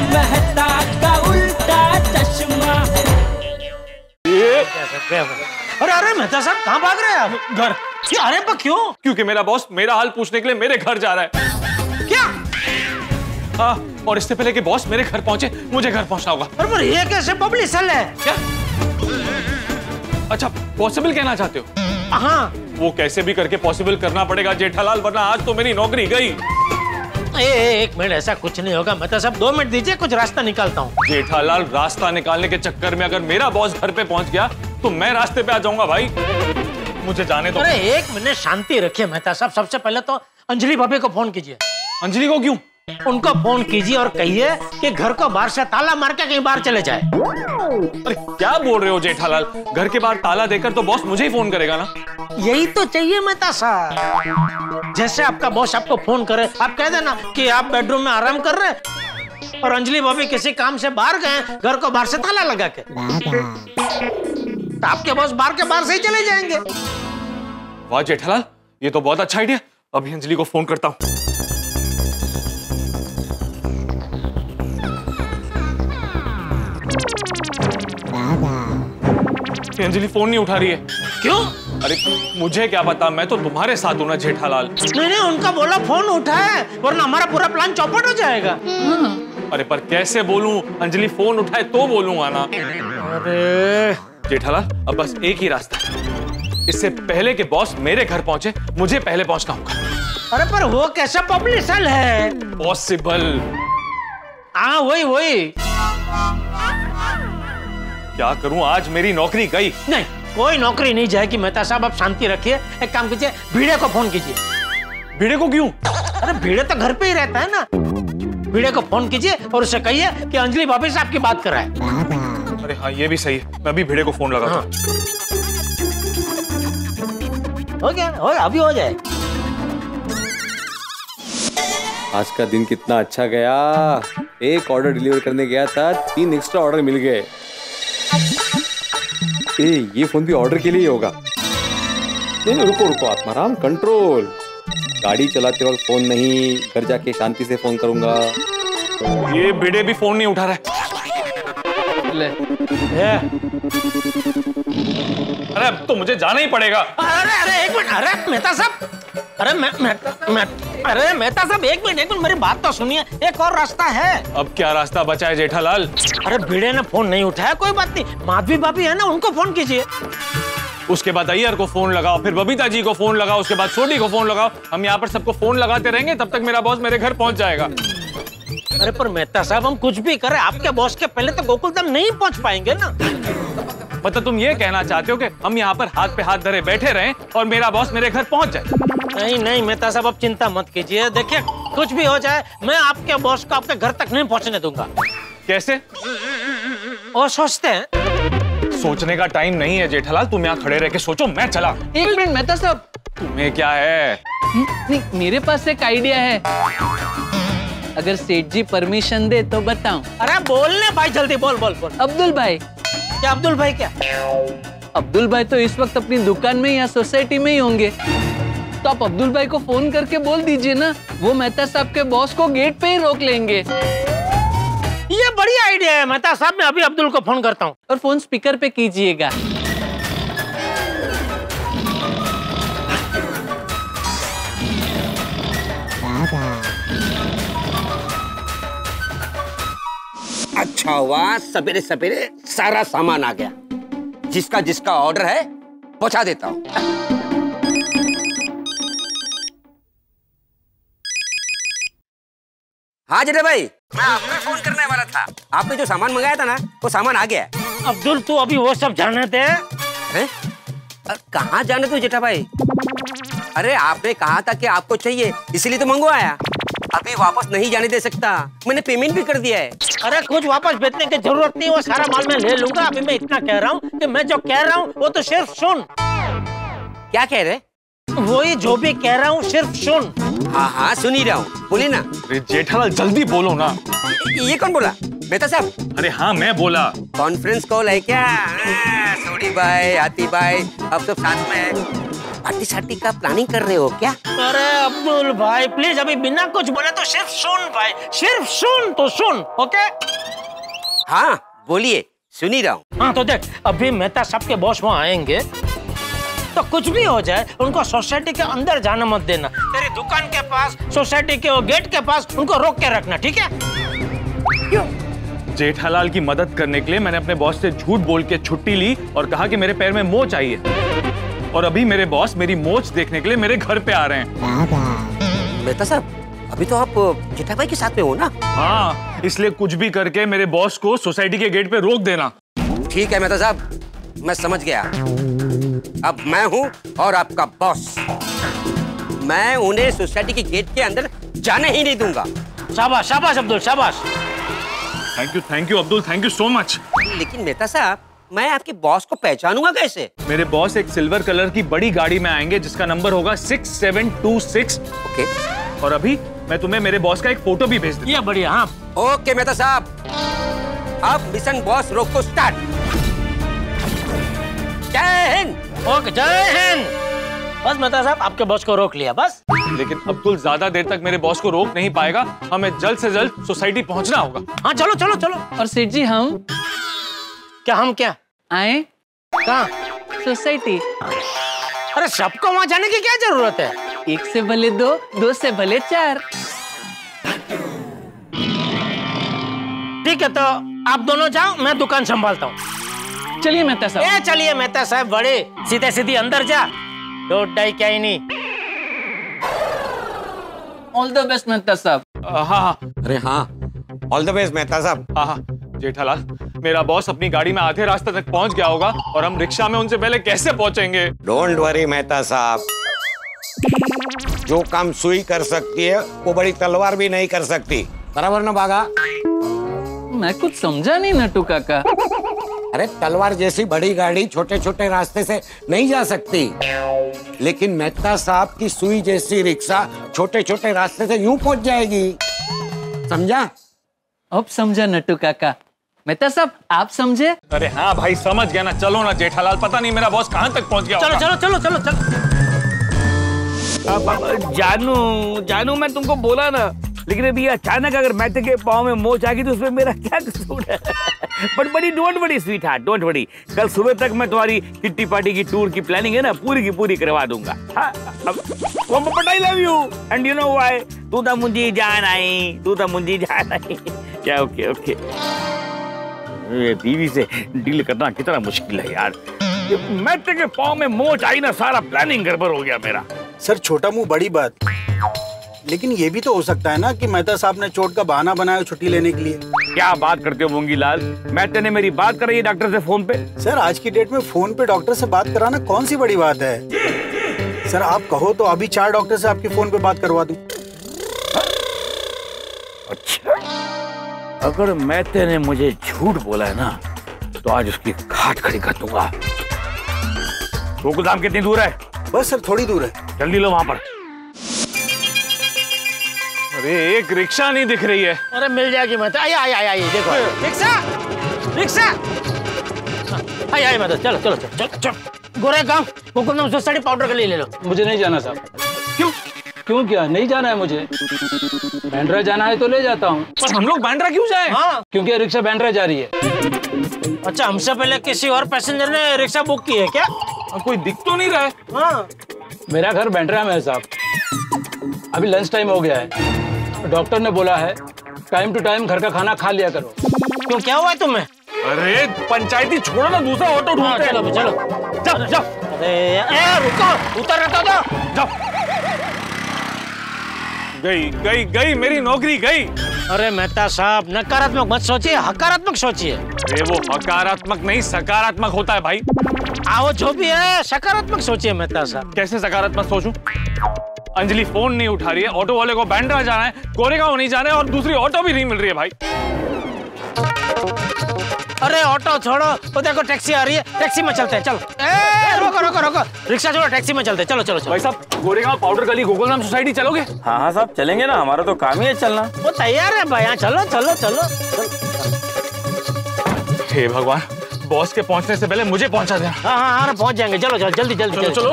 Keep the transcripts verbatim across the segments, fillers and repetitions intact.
मेहता का उल्टा चश्मा। अरे अरे मेहता साहब कहाँ भाग रहे हैं आप? घर। अरे पर क्यों? क्योंकि मेरा बॉस मेरा हाल पूछने के लिए मेरे घर जा रहा है। क्या? हाँ, और इससे पहले कि बॉस मेरे घर पहुंचे मुझे घर पहुंचना होगा। अरे पर ये कैसे पब्लिसल है? क्या? अच्छा, पॉसिबल कहना चाहते हो? हाँ। वो कैसे भी करके पॉसिबल करना पड़ेगा जेठालाल, वरना आज तो मेरी नौकरी गई। ए, ए, एक मिनट, ऐसा कुछ नहीं होगा। मतलब सब दो मिनट दीजिए, कुछ रास्ता निकालता हूँ। जेठालाल, रास्ता निकालने के चक्कर में अगर मेरा बॉस घर पे पहुंच गया तो मैं रास्ते पे आ जाऊंगा भाई। मुझे जाने दो। अरे एक मिनट शांति रखिए मेहता साहब। सबसे पहले तो अंजलि भाभी को फोन कीजिए। अंजलि को क्यों? उनको फोन कीजिए और कहिए कि घर को बाहर से ताला मार के कहीं बाहर चले जाए। अरे क्या बोल रहे हो जेठालाल? घर के बाहर ताला देकर तो बॉस मुझे ही फोन करेगा ना। यही तो चाहिए मेहता साहब। जैसे आपका बॉस आपको फोन करे, आप कह देना कि आप बेडरूम में आराम कर रहे हैं और अंजलि भाभी किसी काम से बाहर गए, घर को बाहर से ताला लगा के, तो आपके बॉस बाहर के बाहर से ही चले जाएंगे। वाह जेठालाल, ये तो बहुत अच्छा आइडिया। अभी अंजलि को फोन करता हूँ। अंजलि फोन नहीं उठा रही है। क्यों? अरे मुझे क्या पता, मैं तो तुम्हारे साथ हूं ना जेठालाल। नहीं नहीं, उनका बोला फोन उठाए, वरना हमारा पूरा प्लान चौपट हो जाएगा। अरे पर कैसे बोलूं? अंजलि फोन उठाए तो बोलूंगा ना। अरे जेठालाल, अब बस एक ही रास्ता है। इससे पहले कि बॉस मेरे घर पहुंचे, मुझे पहले पहुंचना होगा। अरे पर वो कैसा पब्लिसल है? पॉसिबल। हाँ वही वही। क्या करूं, आज मेरी नौकरी गई। नहीं, कोई नौकरी नहीं जाएगी मेहता साहब। आप शांति रखिए। एक काम कीजिए, भिड़े को फोन कीजिए। भिड़े को क्यों? अरे भिड़े तो घर पे ही रहता है ना। भिड़े को फोन कीजिए और उसे कहिए कि अंजलि भाभी से आपकी बात कराए। अरे हाँ, ये भी सही है। मैं अभी भिड़े को फोन लगाता हूं। हो गया, हो अभी हो जाए। आज का दिन कितना अच्छा गया। एक ऑर्डर डिलीवर करने गया था, तीन एक्स्ट्रा ऑर्डर मिल गए। ए, ये फोन भी ऑर्डर के लिए ही होगा। नहीं नहीं, रुको रुको आत्माराम, कंट्रोल। गाड़ी चलाते वक्त फोन नहीं, घर जाके शांति से फोन करूंगा। ये भिड़े भी फोन नहीं उठा रहा है। ले। अरे अब तो मुझे जाना ही पड़ेगा। अरे अरे एक मिनट, अरे मेहता साहब, अरे मैं मैं मैं अरे मेहता साहब एक मिनट, एक मिनट मेरी बात तो सुनिए। एक और रास्ता है। अब क्या रास्ता बचा है जेठालाल? अरे भिड़े ने फोन नहीं उठाया, कोई बात नहीं। माधवी भाभी है ना, उनको फोन कीजिए। उसके बाद अय्यर को फोन लगाओ, फिर बबीता जी को फोन लगाओ, उसके बाद सोडी को फोन लगाओ। हम यहाँ पर सबको फोन लगाते रहेंगे, तब तक मेरा बॉस मेरे घर पहुंच जाएगा। अरे पर मेहता साहब, हम कुछ भी करें, आपके बॉस के पहले तो गोकुलधाम नहीं पहुंच पाएंगे ना। मतलब तुम ये कहना चाहते हो कि हम यहाँ पर हाथ पे हाथ धरे बैठे रहें और मेरा बॉस मेरे घर पहुंच जाए? नहीं नहीं मेहता साहब, आप चिंता मत कीजिए। देखिए कुछ भी हो जाए, मैं आपके बॉस को आपके घर तक नहीं पहुंचने दूंगा। कैसे? और सोचते हैं। सोचने का टाइम नहीं है जेठालाल, तुम यहाँ खड़े रह के सोचो, मैं चला। एक मिनट मेहता साहब। तुम्हें क्या है? नहीं, मेरे पास एक आइडिया है। अगर सेठ जी परमिशन दे तो बताऊं। अरे बोलने भाई, जल्दी बोल बोल बोल। अब्दुल भाई। क्या अब्दुल भाई? क्या अब्दुल भाई तो इस वक्त अपनी दुकान में या सोसाइटी में ही होंगे, तो आप अब्दुल भाई को फोन करके बोल दीजिए ना, वो मेहता साहब के बॉस को गेट पे ही रोक लेंगे। ये बढ़िया आइडिया है मेहता साहब। मैं अभी अब्दुल को फोन करता हूँ। और फोन स्पीकर पे कीजिएगा। अच्छा हुआ सवेरे सवेरे सारा सामान आ गया। जिसका जिसका ऑर्डर है पहुंचा देता हूं। हाँ जेठा भाई, मैं आपको फोन करने वाला था। आपने जो सामान मंगाया था ना, वो सामान आ गया है। अब्दुल तू अभी वो सब जाने दे। हैं? कहाँ जाने दो जेठा भाई? अरे आपने कहा था कि आपको चाहिए, इसलिए तो मंगवाया। अभी वापस नहीं जाने दे सकता, मैंने पेमेंट भी कर दिया है। अरे कुछ वापस भेजने की जरूरत नहीं, वो सारा माल मैं ले लूंगा। अभी मैं इतना कह रहा हूँ कि मैं जो कह रहा हूँ वो तो सिर्फ सुन। क्या कह रहे? वही जो भी कह रहा हूँ सिर्फ सुन। हाँ हाँ सुन ही रहा हूँ, बोलिए ना। अरे जेठालाल जल्दी बोलो ना। ये कौन बोला? मेहता साहब। अरे हाँ मैं बोला। कॉन्फ्रेंस कॉल है क्या? सोडी भाई, हाथी भाई, अब सब साथ में है। पार्टी सार्टी का प्लानिंग कर रहे हो क्या? अरे अब्दुल भाई प्लीज अभी बिना कुछ बोले तो सिर्फ सुन भाई, सिर्फ सुन तो सुन, ओके? हाँ बोलिए, सुन ही रहा हूँ। हाँ तो देख, अभी मेहता साहब के बॉस वहाँ आएंगे तो कुछ भी हो जाए उनको सोसाइटी के अंदर जाना मत देना। तेरी दुकान के पास, सोसाइटी के वो गेट के पास उनको रोक के रखना, ठीक है? क्यों? जेठालाल की मदद करने के लिए मैंने अपने बॉस से झूठ बोल के छुट्टी ली और कहा कि मेरे पैर में मोच आई है, और अभी मेरे बॉस मेरी मोच देखने के लिए मेरे घर पे आ रहे हैं। मेहता साहब, अभी तो आप जेठा भाई के साथ में हो ना? हाँ, इसलिए कुछ भी करके मेरे बॉस को सोसाइटी के गेट पे रोक देना। ठीक है मेहता साहब, मैं समझ गया। अब मैं हूँ और आपका बॉस। मैं उन्हें सोसाइटी के गेट के अंदर जाने ही नहीं दूंगा। शाबाश शाबाश अब्दुल, शाबाश। Thank you thank you Abdul, thank you so much. लेकिन मेहता साहब, मैं आपके बॉस को पहचानूंगा कैसे? मेरे बॉस एक सिल्वर कलर की बड़ी गाड़ी में आएंगे जिसका नंबर होगा six seven two six. Okay. और अभी मैं तुम्हें मेरे बॉस का एक फोटो भी भेज दूंगा। ये बढ़िया। हाँ ओके मेहता साहब, अब मिशन बॉस रोको स्टार्ट। जय हिंद। ओके, जय हिंद। बस मेहता साहब आपके बॉस को रोक लिया बस। लेकिन अब्दुल ज्यादा देर तक मेरे बॉस को रोक नहीं पाएगा, हमें जल्द से जल्द सोसाइटी पहुंचना होगा। हाँ चलो चलो चलो। और सेठ जी हम क्या हम क्या आए? कहाँ? सोसाइटी। अरे सबको वहाँ जाने की क्या जरूरत है? एक से भले दो, दो से भले चार। ठीक है तो आप दोनों जाओ, मैं दुकान संभालता हूँ। चलिए मेहता साहब। ए चलिए मेहता साहब, बड़े सीधे सीधी अंदर जा, डोंट डाई क्या ही नहीं। ऑल द बेस्ट मेहता साहब। हाँ हाँ अरे हाँ, ऑल द बेस्ट मेहता साहब। हाँ हाँ जेठालाल, मेरा बॉस अपनी गाड़ी में आधे रास्ते तक पहुंच गया होगा और हम रिक्शा में उनसे पहले कैसे पहुंचेंगे? डोंट वरी मेहता साहब, जो काम सुई कर सकती है वो बड़ी तलवार भी नहीं कर सकती, बराबर ना बागा? मैं कुछ समझा नहीं नटू काका। अरे तलवार जैसी बड़ी गाड़ी छोटे छोटे रास्ते से नहीं जा सकती, लेकिन मेहता साहब की सुई जैसी रिक्शा छोटे छोटे रास्ते से यूं पहुंच जाएगी, समझा? अब समझा नटू काका। मेहता साहब आप समझे? अरे हाँ भाई समझ गया ना। चलो ना जेठालाल, पता नहीं मेरा बॉस कहाँ तक पहुंच गया चलो होगा। चलो चलो चलो चलो। अब जानू जानू मैं तुमको बोला ना, लेकिन अभी अचानक अगर मेहता के पाँव में मोच आ गई तो उसमें मेरा क्या कसूर है? बट बड़ी don't worry sweetheart, don't worry. कल सुबह तक मैं तुम्हारी किट्टी पार्टी की टूर की प्लानिंग है ना, पूरी की पूरी करवा दूंगा। हाँ, but I love you and you know why. तू तो मुझे जान आई, तू तो मुझे जान आई। क्या ओके ओके। ये बीवी से डील करना कितना मुश्किल है यार। मेहता के पाँव में मोच आई ना, सारा प्लानिंग गड़बड़ हो गया मेरा। सर छोटा मुंह बड़ी बात, लेकिन ये भी तो हो सकता है ना कि मेहता साहब ने चोट का बहाना बनाया छुट्टी लेने के लिए। क्या बात करते हो मूंगीलाल, मेहता ने मेरी बात कराई है डॉक्टर से फोन पे। सर आज की डेट में फोन पे डॉक्टर से बात कराना कौन सी बड़ी बात है? सर आप कहो तो अभी चार डॉक्टर से आपके फोन पे बात करवा दूं। अच्छा, अगर मेहता ने मुझे झूठ बोला है ना, तो आज उसकी खाट खड़ी कर दूंगा। गोकुलधाम कितनी दूर है? बस सर थोड़ी दूर है। जल्दी लो वहां पर। अरे एक रिक्शा नहीं दिख रही है। अरे मिल जाएगी मेहता। आई आई आई आई देखो रिक्शा रिक्शा। आई आई मेहता, चलो चलो चलो चलो। गोरे गांव गोकुलधाम सोसाइटी पाउडर के लिए ले लो। मुझे नहीं जाना साहब। क्यों? क्यों क्या नहीं जाना है मुझे? बैंड्रा जाना है तो ले जाता हूँ। पर हम लोग बैंड्रा क्यों जाएं? हाँ क्योंकि रिक्शा बैंड्रा जा रही है। अच्छा, हमसे पहले किसी और पैसेंजर ने रिक्शा बुक की है क्या? कोई दिख तो नहीं रहा है। हाँ मेरा घर बैंड्रा में है साहब। अभी लंच टाइम हो गया है, डॉक्टर ने बोला है टाइम टू टाइम घर का खाना खा लिया करो। क्यों, क्या हुआ है तुम्हें? अरे पंचायती छोड़ो ना, दूसरा ऑटो ढूंढते हैं। चलो चलो जाओ जाओ। अरे ए, रुको, उतर रहता था। जाओ। गई गई गई मेरी नौकरी गई। अरे मेहता साहब नकारात्मक मत सोचिए, हकारात्मक सोचिए। अरे वो हकारात्मक नहीं सकारात्मक होता है भाई। आओ जो भी है सकारात्मक सोचिए मेहता साहब। कैसे सकारात्मक सोचूं? अंजलि फोन नहीं उठा रही है, ऑटो वाले को बैंड्रा जाना है, कोरेगांव नहीं जाना है और दूसरी ऑटो भी नहीं मिल रही है भाई। अरे ऑटो छोड़ो, वो देखो टैक्सी आ रही है, टैक्सी में चलते हैं। चलो ए, रोको रोको रोको, रिक्शा छोड़ो, टैक्सी में चलते हैं। चलो चलो चलो। भाई साहब कोरेगांव पाउडर गली गोकुलधाम सोसाइटी चलोगे? हाँ हाँ साहब चलेंगे ना, हमारा तो काम ही है चलना। वो तैयार है भैया, चलो चलो चलो। हे भगवान, बॉस के पहुंचने से पहले मुझे पहुंचा देना। हाँ हाँ हाँ पहुंच जाएंगे। चलो चलो जल्दी जल्दी चलो चलो।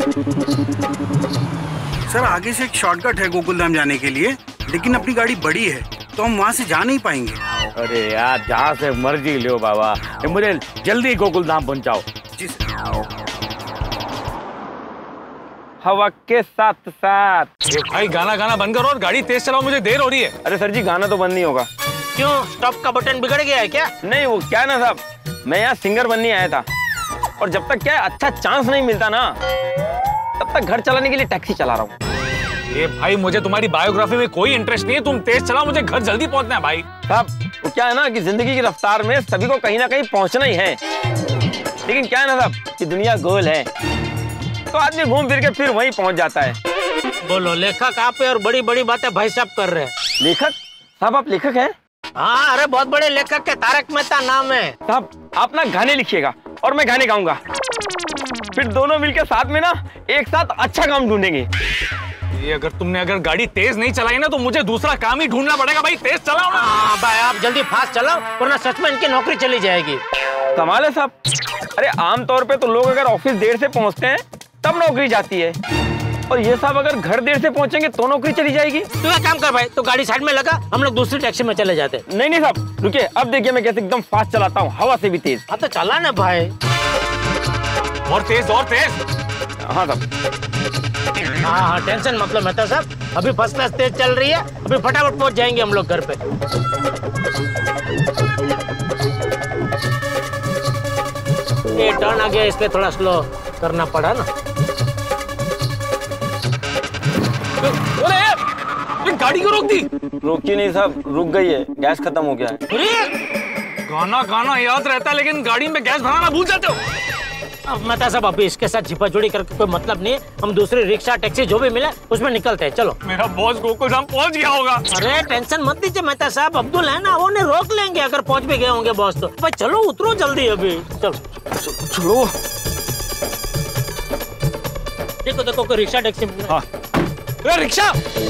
सर आगे से एक शॉर्टकट है गोकुलधाम जाने के लिए, लेकिन अपनी गाड़ी बड़ी है तो हम वहाँ से जा नहीं पाएंगे। अरे यार जहाँ से मर्जी लो बाबा, मुझे जल्दी गोकुलधाम पहुंचाओ। जी सर। हवा के साथ साथ। ये भाई गाना गाना बंद करो और गाड़ी तेज चलाओ, मुझे देर हो रही है। अरे सर जी गाना तो बंद नहीं होगा। क्यों, स्टॉप का बटन बिगड़ गया है क्या? नहीं वो क्या ना साहब, मैं यहाँ सिंगर बनने आया था और जब तक क्या अच्छा चांस नहीं मिलता ना तब तक घर चलाने के लिए टैक्सी चला रहा हूँ। ये भाई मुझे तुम्हारी बायोग्राफी में कोई इंटरेस्ट नहीं है, तुम तेज चलाओ, मुझे घर जल्दी पहुंचना है भाई। साहब वो क्या है ना कि जिंदगी की रफ्तार में सभी को कहीं ना कहीं पहुंचना ही है, लेकिन क्या है ना साहब कि दुनिया गोल है तो आदमी घूम फिर के फिर वहीं पहुंच जाता है। बोलो लेखक आप और बड़ी बड़ी बातें भाई साहब कर रहे हैं। लेखक साहब, आप लेखक हैं? हाँ अरे बहुत बड़े लेखक के तारक मेहता नाम है। साहब आप ना गाने लिखिएगा और मैं गाने गाऊंगा, फिर दोनों मिलकर साथ में ना एक साथ अच्छा काम ढूंढेंगे। ये अगर तुमने अगर गाड़ी तेज नहीं चलाई ना तो मुझे दूसरा काम ही ढूंढना पड़ेगा भाई। तेज चलाओ ना। हाँ भाई आप जल्दी फास्ट चलाओ वरना सच में इनकी नौकरी चली जाएगी। कमाल है साहब। अरे आमतौर पे तो लोग अगर ऑफिस देर से पहुंचते हैं तब नौकरी जाती है, और ये साहब अगर घर देर से पहुंचेंगे तो नौकरी चली जाएगी। तू एक काम कर भाई, तो गाड़ी साइड में लगा, हम लोग दूसरी टैक्सी में चले जाते। नहीं नहीं साहब रुकिए, अब देखिए मैं कैसे एकदम फास्ट चलाता हूँ, हवा से भी तेज। हाँ तो चला ना भाई। और तेज और तेज। हाँ साहब। हाँ हाँ टेंशन मतलब मेहता साहब, अभी फर्स्ट क्लास तेज चल रही है, अभी फटाफट पहुंच जाएंगे हम लोग घर पे। ये टर्न आ गया इसलिए थोड़ा स्लो करना पड़ा ना। अरे ये गाड़ी क्यों रोक दी? रोकी नहीं साहब, रुक गई है, गैस खत्म हो गया है। अरे गाना गाना याद रहता है लेकिन गाड़ी में गैस भराना भूल जाते हो। अब मेहता साहब अभी इसके साथ छिपाछुड़ी करके कोई मतलब नहीं है, हम दूसरी रिक्शा टैक्सी जो भी मिले उसमें निकलते हैं। चलो। मेरा बॉस गोकुलधाम पहुंच गया होगा। अरे टेंशन मत लीजिए मेहता साहब, अब्दुल है ना वो नहीं रोक लेंगे अगर पहुंच भी गए होंगे बॉस तो। भाई चलो उतरो जल्दी अभी। चलो चलो। देखो देखो कोई रिक्शा टैक्सी। हाँ रिक्शा।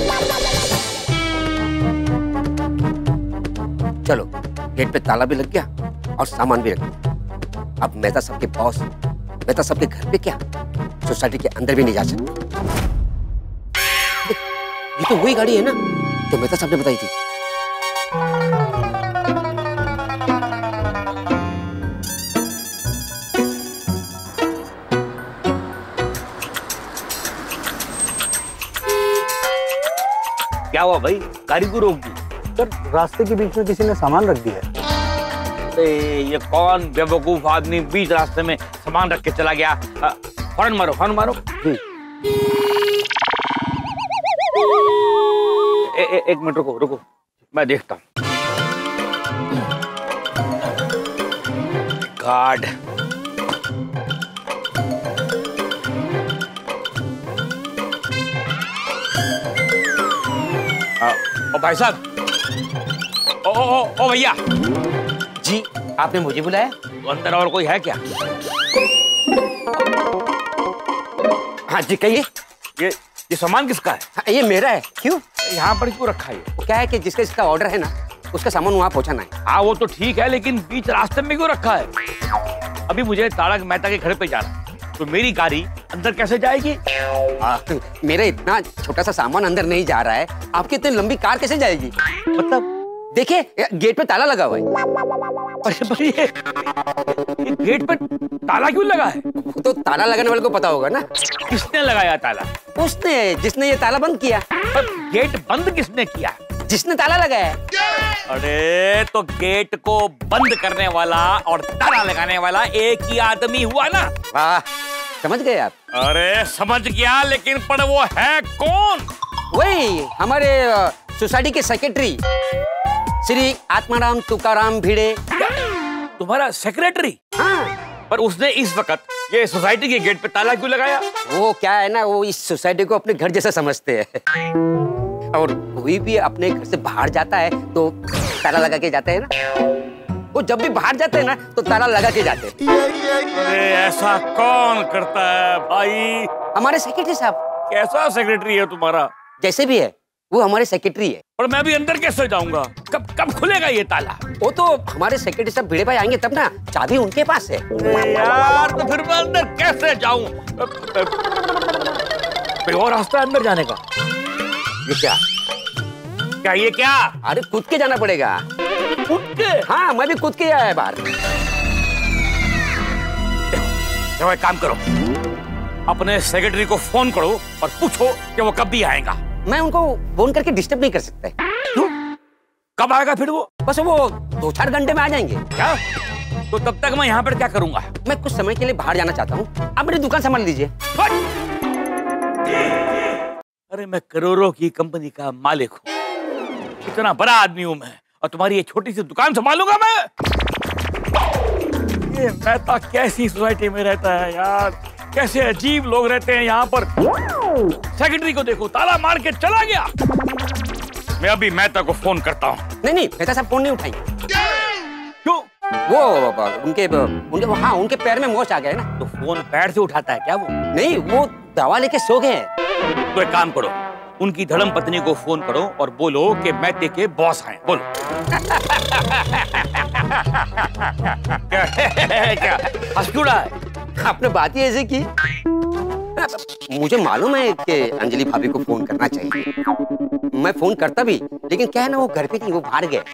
चलो गेट पे ताला भी लग गया और सामान भी रख गया। अब मेहता साहब के बॉस मेहता साहब के घर पे क्या सोसाइटी के अंदर भी नहीं जा सकते। ये तो वही गाड़ी है ना जो मेहता साहब ने बताई थी। क्या हुआ भाई, गाड़ी को रोक दी? सर रास्ते के बीच में किसी ने सामान रख दिया है। अरे ये कौन बेवकूफ आदमी बीच रास्ते में सामान रख के चला गया? हॉर्न मारो, हॉर्न मारो। ए, ए, एक मिनट रुको रुको, मैं देखता हूँ। गार्ड। ओ भाई साहब, ओ ओ ओ, ओ भैया जी आपने मुझे बुलाया? तो अंदर और कोई है क्या? हाँ जी कहिए। ये ये सामान किसका है? हाँ, ये मेरा है। क्यों? यहाँ पर क्यों रखा है? वो क्या है कि जिसका इसका ऑर्डर है ना उसका सामान वहाँ पहुँचाना है। हाँ वो तो ठीक है, लेकिन बीच रास्ते में क्यों रखा है? अभी मुझे तारक मेहता के घर पे जाना है, तो मेरी गाड़ी अंदर कैसे जाएगी? आ, मेरा इतना छोटा सा सामान अंदर नहीं जा रहा है, आपकी इतनी लंबी कार कैसे जाएगी? मतलब देखिए गेट पे ताला लगा हुआ है। अरे भाई ये, ये गेट पे ताला क्यों लगा है? वो तो ताला लगाने वाले को पता होगा ना। किसने लगाया ताला? उसने, जिसने ये ताला बंद किया। पर गेट बंद किसने किया? जिसने ताला लगाया। अरे तो गेट को बंद करने वाला और ताला लगाने वाला एक ही आदमी हुआ ना? वाह समझ गए आप। अरे समझ गया, लेकिन पर वो है कौन? वही हमारे सोसाइटी के सेक्रेटरी श्री आत्माराम तुकाराम भिड़े। तुम्हारा सेक्रेटरी? हाँ। पर उसने इस वक्त ये सोसाइटी के गेट पे ताला क्यों लगाया? वो क्या है ना, वो इस सोसाइटी को अपने घर जैसा समझते हैं, और कोई भी अपने घर से बाहर जाता है तो ताला लगा के जाते हैं ना। वो जब भी बाहर जाते हैं ना तो ताला लगा के जाते हैं। अरे ऐसा कौन करता है भाई? हमारे सेक्रेटरी साहब। कैसा सेक्रेटरी है तुम्हारा? जैसे भी है, वो हमारे सेक्रेटरी है। और मैं भी अंदर कैसे जाऊंगा? कब कब खुलेगा ये ताला? वो तो हमारे सेक्रेटरी साहब भिड़े भाई आएंगे तब ना, चाबी उनके पास है। यार तो फिर मैं अंदर कैसे जाऊं? कोई और रास्ता है अंदर जाने का? ये क्या? क्या ये क्या? अरे कूद के जाना पड़ेगा। कूद के? हाँ, मैं भी कूद के आया है बाहर। देखो एक काम करो, अपने सेक्रेटरी को फोन करो और पूछो कि वो कब भी आएगा। मैं उनको फोन करके डिस्टर्ब नहीं कर सकता। क्यों? कब आएगा फिर वो? बस वो दो चार घंटे में आ जाएंगे। क्या? तो तब तक मैं यहाँ पर क्या करूंगा? मैं कुछ समय के लिए बाहर जाना चाहता हूँ, आप मेरी दुकान संभाल लीजिए। अरे मैं करोड़ों की कंपनी का मालिक हूँ, इतना बड़ा आदमी हूँ मैं, और तुम्हारी ये छोटी सी दुकान संभालूंगा मैं? ये मेहता कैसी सोसाइटी में रहता है यार, कैसे अजीब लोग रहते हैं यहाँ पर। सेक्रेटरी को देखो, ताला मार के चला गया। मैं अभी मेहता को फोन करता हूँ। नहीं नहीं, मेहता साहब फोन नहीं उठाएंगे। क्यों? वो उनके उनके हाँ उनके पैर में मोच आ गया है ना। तो फोन पैर से उठाता है क्या वो? नहीं, वो दवा लेके सो गए हैं। तो एक काम करो, उनकी धर्म पत्नी को फोन करो और बोलो कि मेहते के बॉस आए। बोलो। क्या क्या हंस क्यों रहा है? आपने बात ही ऐसे की। मुझे मालूम है कि अंजलि भाभी को फोन करना चाहिए, मैं फोन करता भी, लेकिन क्या है ना, वो घर पे नहीं, वो बाहर गए।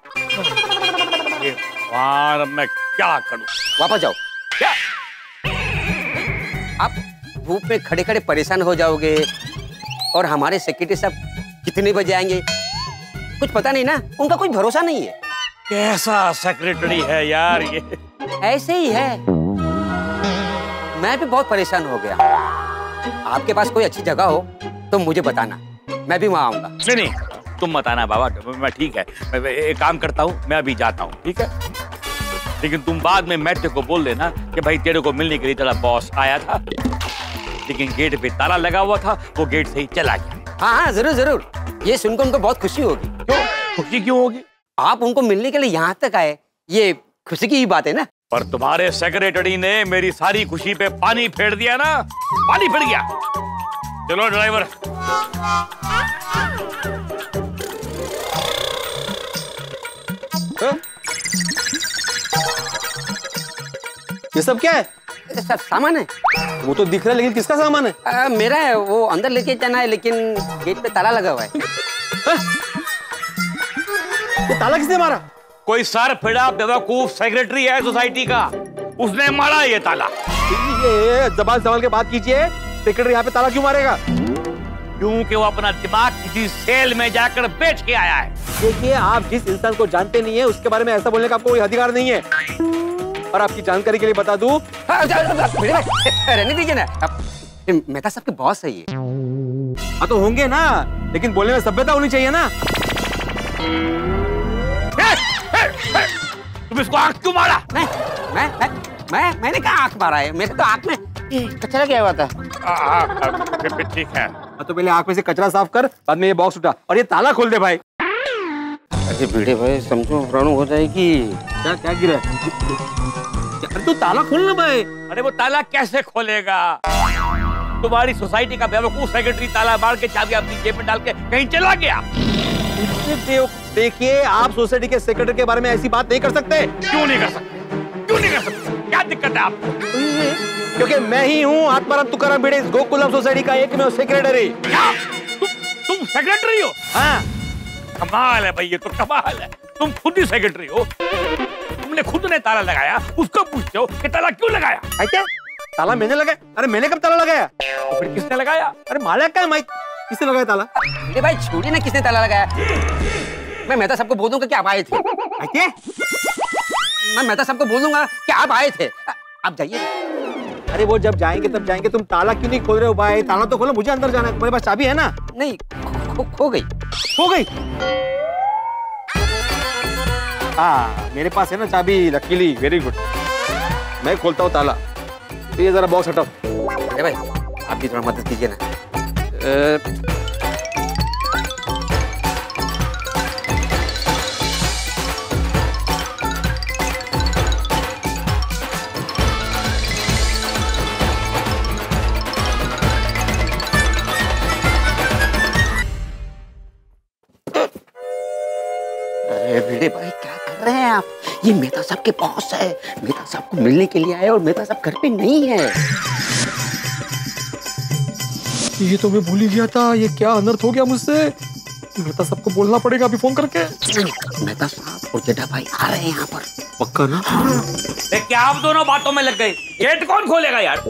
यार मैं क्या करूं? वापस जाओ। क्या? आप धूप में खड़े खड़े परेशान हो जाओगे, और हमारे सेक्रेटरी साहब कितने बजे आएंगे कुछ पता नहीं ना, उनका कोई भरोसा नहीं है। कैसा सेक्रेटरी है यार ये? ऐसे ही है, मैं भी बहुत परेशान हो गया। आपके पास कोई अच्छी जगह हो तो मुझे बताना, मैं भी वहां आऊंगा। नहीं नहीं, तुम मत आना बाबा, मैं ठीक है, मैं एक काम करता हूँ, मैं अभी जाता हूँ, ठीक है? लेकिन तुम बाद में मेहते को बोल देना कि भाई तेरे को मिलने के लिए तेरा बॉस आया था, लेकिन गेट पे ताला लगा हुआ था, वो गेट से ही चला गया। हाँ हाँ, जरूर जरूर, ये सुनकर उनको बहुत खुशी होगी। क्यों खुशी क्यों होगी? आप उनको मिलने के लिए यहाँ तक आए, ये खुशी की ही बात है ना। पर तुम्हारे सेक्रेटरी ने मेरी सारी खुशी पे पानी फेर दिया ना, पानी फेर गया। चलो ड्राइवर। ये सब क्या है? सब सामान है। वो तो दिख रहा है, लेकिन किसका सामान है? आ, मेरा है, वो अंदर लेके जाना है, लेकिन गेट पे ताला लगा हुआ है। ये ताला किसने मारा? कोई सर फिड़ा बेवकूफ सेक्रेटरी है सोसाइटी का, उसने मारा ये ताला। ये जबान संभाल के बात कीजिए, सेक्रेटरी यहाँ पे ताला क्यों मारेगा? क्योंकि वो अपना दिमाग किसी सेल में जाकर बेच के आया है। देखिए, आप जिस इंसान को जानते नहीं है उसके बारे में ऐसा बोलने का आपको कोई अधिकार नहीं है। और आपकी जानकारी के लिए बता दूं, रहने दीजिए ना, मेहता साहब के बॉस है ये। हाँ तो होंगे ना, लेकिन बोलने में सभ्यता होनी चाहिए ना। तुम इसको आंख क्यों मारा? मैं मैं मैं मैं मैंने कहा आंख मारा है, मेरे तो आंख में कचरा गया हुआ था। ठीक है, तो पहले आंख में से कचरा साफ कर, बाद में ये बॉक्स उठा और ये ताला खोल दे भाई। अरे भिड़े भाई, समझो प्राणु हो जाएगी। क्या क्या गिरा? अरे तू ताला खोलना भाई। अरे वो ताला कैसे खोलेगा? तुम्हारी सोसाइटी का बेवकूफ सेक्रेटरी ताला मार के चाबी अपनी जेब में डाल के कहीं चला गया। देखिए, आप सोसाइटी के सेक्रेटरी के बारे में ऐसी बात नहीं कर सकते। क्यों नहीं कर सकते? क्यों नहीं कर सकते? क्या दिक्कत है आपको? क्योंकि मैं ही हूँ आत्माराम तुकाराम भिड़े, गोकुलम सोसाइटी का एकमेव सेक्रेटरी। क्या? तुम तुम सेक्रेटरी हो? हाँ। कमाल है भाई, ये तो कमाल है। तुम खुद ही सेक्रेटरी हो, तुमने खुद ने ताला लगाया, उसको पूछते हो कि ताला क्यों लगाया? क्या? ताला मैंने लगाया? अरे मैंने कब ताला लगाया? तो फिर किसने लगाया? अरे मालिक का माइक, किसने लगाया ताला? अरे भाई छोड़िए ना, किसने ताला लगाया? मैं मेहता साहब को बोल दूंगा कि आप आए थे। क्या? मैं मेहता साहब को बोल दूंगा कि आप आए थे, आप जाइए। अरे वो जब जाएंगे तब जाएंगे, तुम ताला क्यों नहीं खोल रहे हो भाई? ताला तो खोलो, मुझे अंदर जाना है। तुम्हारे पास चाबी है ना? नहीं, खो, खो गई। खो गई? हाँ, मेरे पास है ना चाबी, लकीली, वेरी गुड। मैं खोलता हूँ ताला। तो ये जरा बॉक्स हटाओ। अरे भाई, आप भी थोड़ा मदद कीजिए ना। कर रहे हैं आप? ये मेहता साहब के बॉस है, मेहता साहब को मिलने के लिए आए और मेहता साहब घर पे नहीं है। ये तो मैं भूल ही गया था, ये क्या अनर्थ हो गया मुझसे। मेहता साहब को बोलना पड़ेगा अभी फोन करके। मेहता साहब और जेठा भाई आ रहे हैं यहाँ पर। पक्का ना? ए, क्या आप दोनों बातों में लग गए? गेट कौन खोलेगा यार?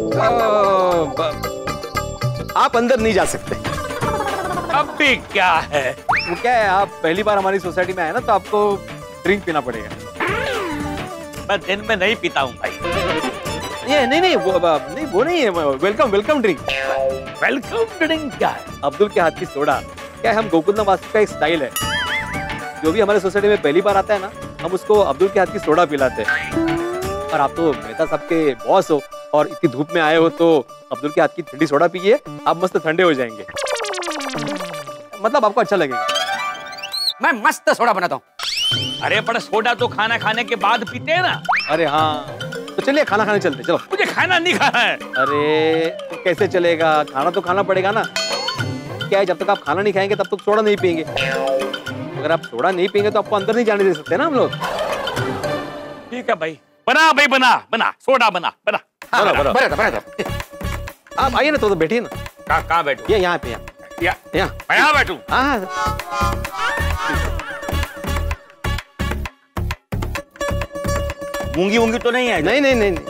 आप अंदर नहीं जा सकते। अब भी क्या है? वो क्या है, आप पहली बार हमारी सोसाइटी में आए ना, तो आपको ड्रिंक पीना पड़ेगा। मैं दिन में नहीं पीता हूँ भाई। ये नहीं नहीं वो नहीं वो नहीं है, welcome welcome drink. Welcome drink क्या है? अब्दुल के हाथ की सोडा। क्या है, हम गोकुलधाम वासी का एक स्टाइल है, जो भी हमारे सोसाइटी में पहली बार आता है ना, हम उसको अब्दुल के हाथ की सोडा पिलाते हैं। और आप तो मेहता साहब के बॉस हो और इतनी धूप में आए हो, तो अब्दुल के हाथ की ठंडी सोडा पीजिए, आप मस्त ठंडे हो जाएंगे। मतलब आपको अच्छा लगेगा। मैं मस्त सोडा बनाता हूँ। अरे पर सोडा तो खाना खाने के बाद पीते हैं ना। अरे हाँ, तो चलिए खाना खाने चलते, चलो। मुझे खाना नहीं खाना है। अरे तो कैसे चलेगा, खाना तो खाना पड़ेगा ना। क्या है, जब तक आप खाना नहीं खाएंगे तब तक सोडा नहीं पियेंगे। अगर आप सोडा नहीं पियेंगे तो आपको अंदर नहीं जाने दे सकते ना हम लोग। ठीक है भाई, बना भाई बना बना सोडा बना बना। हाँ, बना, बना, बना, बना, बना। आप आइए ना, तो, तो बैठिए ना। कहाँ कहाँ बैठूं? ये यहाँ पे, यहाँ या, यहाँ मैं यहाँ बैठूं? हाँ। मूंगी मूंगी तो नहीं है? नहीं नहीं नहीं, नहीं।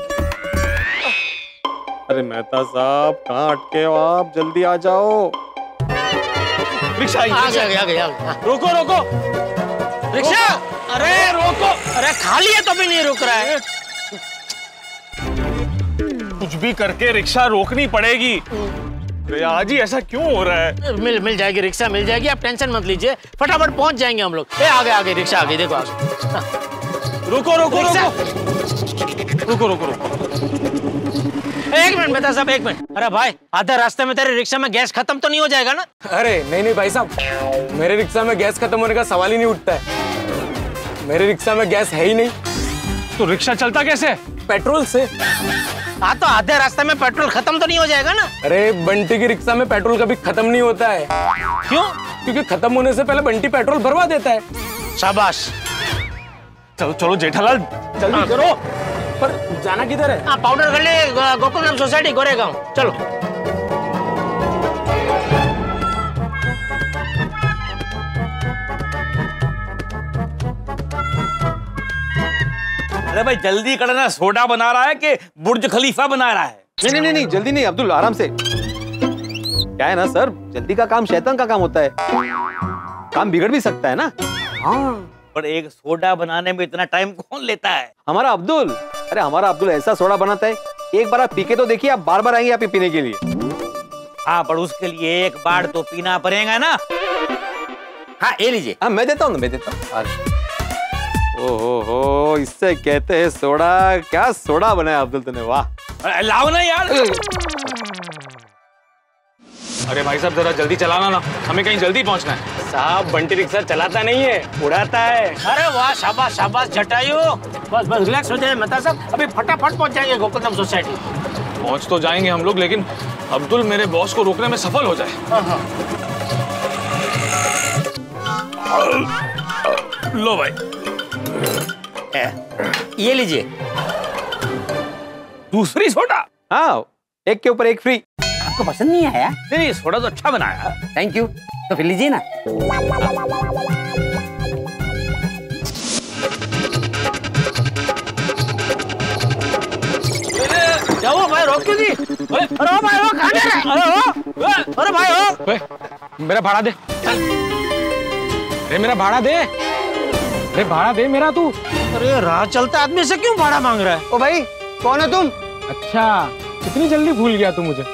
अरे मेहता साहब कहाँ अटके हो आप, जल्दी आ जाओ। रिक्शा आ गया, आ गया, आ गया। रोको रोको रिक्शा, अरे रोको, अरे खाली है तो भी नहीं रुक रहा है। कुछ भी करके रिक्शा रोकनी पड़ेगी। अरे आज ही ऐसा क्यों हो रहा है? मिल मिल जाएगी रिक्शा, मिल जाएगी, आप टेंशन मत लीजिए, फटाफट पहुंच जाएंगे हम लोग। ए आगे आगे रिक्शा आ गई, देखो आगे। रुको रुको रुको रुको रुको रुको एक मिनट मेहता साहब, एक मिनट। अरे भाई, आधे रास्ते में तेरे रिक्शा में गैस खत्म तो नहीं हो जाएगा ना? अरे नहीं नहीं भाई साहब, मेरे रिक्शा में गैस खत्म होने का सवाल ही नहीं उठता है। मेरे रिक्शा में गैस है ही नहीं। तो रिक्शा चलता कैसे? पेट्रोल से। हाँ तो आधे रास्ते में पेट्रोल खत्म तो नहीं हो जाएगा ना? अरे बंटी की रिक्शा में पेट्रोल कभी खत्म नहीं होता है। क्यों? क्योंकि खत्म होने से पहले बंटी पेट्रोल भरवा देता है। शाबाश। चलो चलो जेठालाल जल्दी करो। पर जाना किधर है? हाँ, पाउडर गली, गोकुलधाम सोसाइटी, गोरेगांव, चलो। अरे भाई जल्दी करना, सोडा बना रहा है कि बुर्ज खलीफा बना रहा है? नहीं नहीं नहीं, जल्दी नहीं अब्दुल, आराम से। क्या है ना सर, जल्दी का काम शैतान का काम होता है, काम बिगड़ भी सकता है ना। हाँ, पर एक सोडा बनाने में इतना टाइम कौन लेता है? हमारा अब्दुल। अरे हमारा अब्दुल ऐसा सोडा बनाता है, एक बार आप पी के तो देखिए, आप बार बार आएंगे आप पीने के लिए। हाँ, पर उसके लिए एक बार तो पीना पड़ेगा ना। हाँ ये लीजिए। हाँ मैं देता हूँ, मैं देता हूँ। ओहो हो, इससे कहते हैं सोडा। क्या सोडा बनाया अब्दुल तूने, वाह। लाओ ना यार। अरे भाई साहब जरा जल्दी चलाना ना, हमें कहीं जल्दी पहुंचना है। साहब बंटी रिक्शा चलाता नहीं है, उड़ाता है। अरे वाह, शाबाश शाबाश जटायु। बस बस रिलैक्स हो जाए मेहता साहब, अभी फटाफट पहुंच जाएंगे गोकुलधाम सोसाइटी। पहुंच तो जाएंगे हम लोग, लेकिन अब्दुल मेरे बॉस को रोकने में सफल हो जाए। लो भाई, ये लीजिए। दूसरी सोडा? हाँ, एक के ऊपर एक फ्री। आपको पसंद नहीं आया? नहीं, सोडा तो अच्छा बनाया। Thank you. तो फिर लीजिए ना। क्या हुआ भाई, रोक क्यों दी? अरे अरे भाई वो कहाँ जा रहा है? अरे ओ, अरे भाई ओ, मेरा भाड़ा दे। अरे मेरा भाड़ा दे। अरे भाड़ा दे मेरा तू। अरे राह चलता आदमी से क्यों भाड़ा मांग रहा है? ओ भाई कौन है तुम? अच्छा, इतनी जल्दी भूल गया तू मुझे।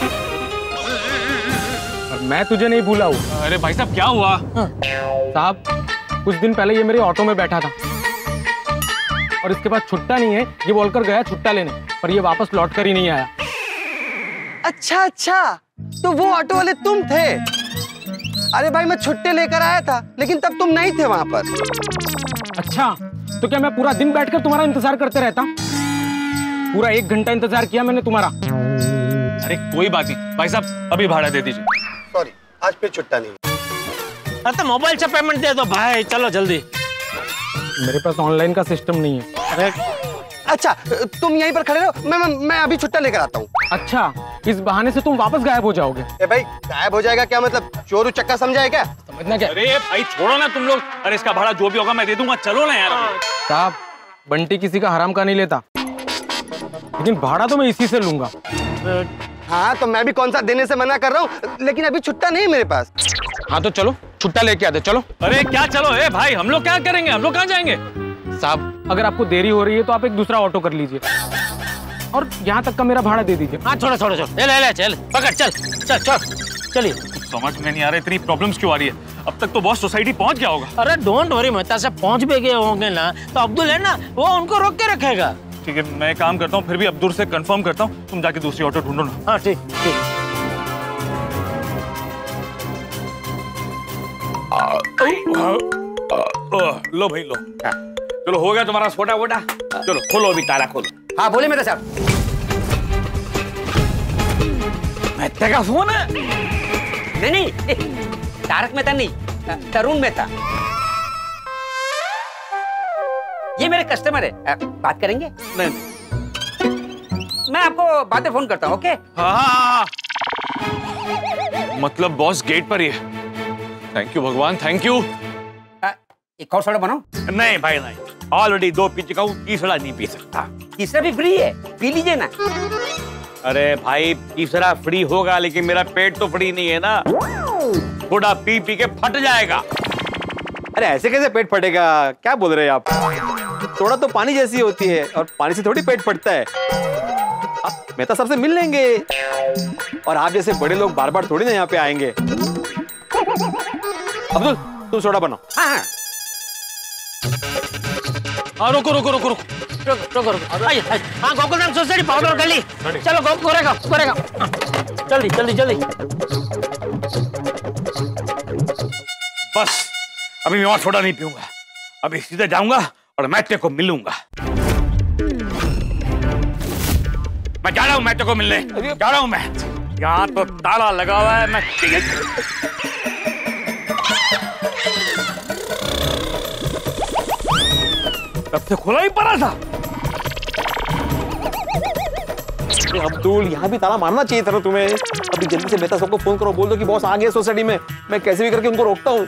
और मैं तुझे नहीं भूला हूँ। अरे भाई साहब क्या हुआ? साहब कुछ दिन पहले ये मेरे ऑटो में बैठा था और इसके पास छुट्टा नहीं है, ये बोलकर गया छुट्टा लेने, पर ये वापस लौट कर ही नहीं आया। अच्छा अच्छा, तो वो ऑटो वाले तुम थे? अरे भाई मैं छुट्टे लेकर आया था, लेकिन तब तुम नहीं थे वहां पर। अच्छा, तो क्या मैं पूरा दिन बैठकर तुम्हारा इंतजार करते रहता? पूरा एक घंटा इंतजार किया मैंने तुम्हारा। अरे कोई बात नहीं भाई साहब, अभी भाड़ा दे दीजिए। सॉरी, आज फिर छुट्टा नहीं। अरे तो मोबाइल से पेमेंट दे दो भाई, चलो जल्दी। मेरे पास ऑनलाइन का सिस्टम नहीं है। अरे अच्छा, तुम यहीं पर खड़े रहो, मैं मैं, मैं अभी छुट्टा लेकर आता हूँ। अच्छा, इस बहाने से तुम वापस गायब हो जाओगे। ए भाई, गायब हो जाएगा क्या मतलब? चोर उचक्का समझा है क्या? समझना क्या? अरे भाई छोड़ो ना तुम लोग। अरे इसका भाड़ा जो भी होगा मैं दे दूंगा, चलो ना यार। साहब, बंटी किसी का हराम का नहीं लेता, लेकिन भाड़ा तो मैं इसी से लूंगा। हाँ तो मैं भी कौन सा देने से मना कर रहा हूँ, लेकिन अभी छुट्टा नहीं है मेरे पास। हाँ तो चलो, छुट्टा लेके आते, चलो। अरे क्या चलो? ए भाई हम लोग क्या करेंगे? हम लोग कहाँ जाएंगे? साहब, अगर आपको देरी हो रही है तो आप एक दूसरा ऑटो कर लीजिए और यहाँ तक का मेरा भाड़ा दे दीजिए। हाँ छोड़ो छोड़ो छोड़ो, ले ले ले, चल पकड़, चल चल चल चलिए। समझ में नहीं आ रहा इतनी प्रॉब्लम्स क्यों आ रही है? अब तक तो बॉस सोसाइटी पहुंच गया होगा। अरे डोंट वरी, मेहता साहब पहुंच भी गए होंगे ना, तो अब्दुल है ना, वो उनको रोक के रखेगा। ठीक है, मैं काम करता हूँ, फिर भी अब्दुल से कंफर्म करता हूँ, तुम जाके दूसरी ऑटो ढूंढो ना। हाँ ठीक ठीक। लो भाई लो, चलो हो गया तुम्हारा छोटा वोटा, चलो खोलो अभी ताला खोलो। हाँ बोले मेहता साहब। मेहता का फोन है? नहीं नहीं, तारक मेहता नहीं, तरुण मेहता। ये मेरे कस्टमर है, बात करेंगे? नहीं, मैं आपको बाद में फोन करता हूँ। ओके? हाँ हाँ, मतलब बॉस गेट पर ही है। थैंक यू भगवान, थैंक यू। एक और सोडा बनाओ? नहीं भाई नहीं, ऑलरेडी दो पी चुका हूँ, तीसरा नहीं पी सकता। तीसरा भी फ्री है, पी लीजिए ना। अरे भाई तीसरा फ्री होगा, लेकिन मेरा पेट तो फ्री नहीं है ना, थोड़ा पी पी के फट जाएगा। अरे ऐसे कैसे पेट फटेगा? क्या बोल रहे हैं आप? थोड़ा तो पानी जैसी होती है और पानी से थोड़ी पेट फटता है। आप मेहता साहब से मिल लेंगे, और आप जैसे बड़े लोग बार बार थोड़ी ना यहाँ पे आएंगे। अब्दुल तुम सोडा बनाओ। हाँ हाँ रुको रुको रुको रुको रुको रुको रुको, आइए आइए। हाँ गोकुलधाम सोसाइटी पाउडर गली, चलो गो गोरेगा गोरेगा, जल्दी जल्दी जल्दी। बस अभी मैं और सोडा नहीं पीऊंगा, अभी सीधे जाऊंगा और मैथे को मिलूंगा। मैं जा रहा हूँ मैथे को मिलने, जा रहा हूँ मैं। यहाँ तो ताला लगा हुआ है, मैं कब से खुला ही पड़ा था। अब्दुल यहाँ भी ताला मारना चाहिए था ना तुम्हें। अभी जल्दी से मेहता साहब को फोन करो, बोल दो कि बॉस आ गए सोसाइटी में। मैं कैसे भी करके उनको रोकता हूँ।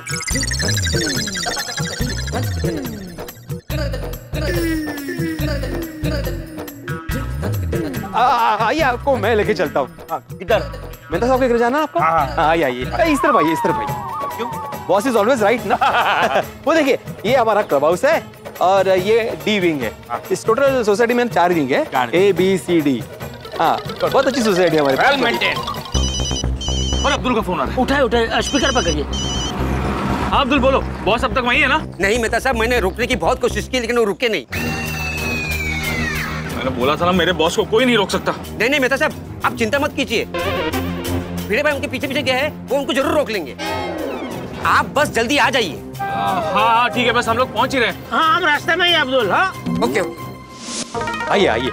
आइए, आपको मैं लेके चलता हूँ। इधर मेहता साहब के घर जाना आपको? हाँ आइए आइए, इस तरफ आइए, इस तरफ आइए। क्यों? बॉस इज ऑलवेज राइट ना। वो देखिए, ये हमारा क्लब हाउस है और ये डी विंग है। इस टोटल सोसाइटी में चार विंग है, ए बी सी डी। हाँ बहुत अच्छी सोसाइटी है हमारी। Well maintain. और अब्दुल का फोन आ रहा है। उठाए उठाए, स्पीकर पर करिए। हाँ अब्दुल बोलो, बॉस अब तक वहीं है ना? नहीं मेहता साहब, मैंने रोकने की बहुत कोशिश की, लेकिन वो रुके नहीं। मैंने बोला था ना, मेरे बॉस को कोई नहीं रोक सकता। नहीं नहीं मेहता साहब, आप चिंता मत कीजिए, भिड़े भाई उनके पीछे पीछे गए हैं, वो उनको जरूर रोक लेंगे। आप बस जल्दी आ जाइए। हाँ हाँ ठीक है, बस हम लोग पहुंच ही रहे। हाँ हम रास्ते में ही अब्दुल। हाँ ओके ओके, आइए आइए।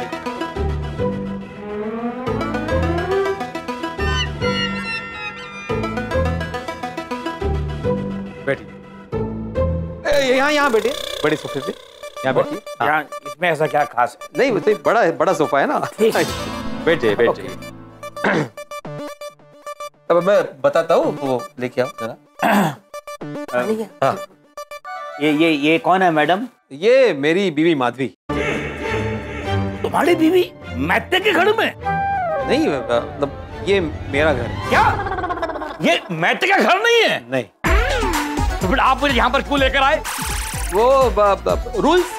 बैठिए, यहाँ यहाँ बैठिए, बड़े सोफे पे यहाँ बैठिए। यहाँ इसमें ऐसा क्या खास है? नहीं वैसे बड़ा बड़ा सोफा है ना। बैठ जाइए बैठ जाइए। अब मैं बताता हूँ, वो लेके आओ जरा। हाँ। ये ये ये कौन है मैडम? ये मेरी बीवी माधवी। तुम्हारी बीवी मैथे के घर में? नहीं मतलब ये मेरा घर है। क्या ये मैथे का घर नहीं है? नहीं। तो फिर आप मुझे यहाँ पर क्यों लेकर आए? वो रूल्स।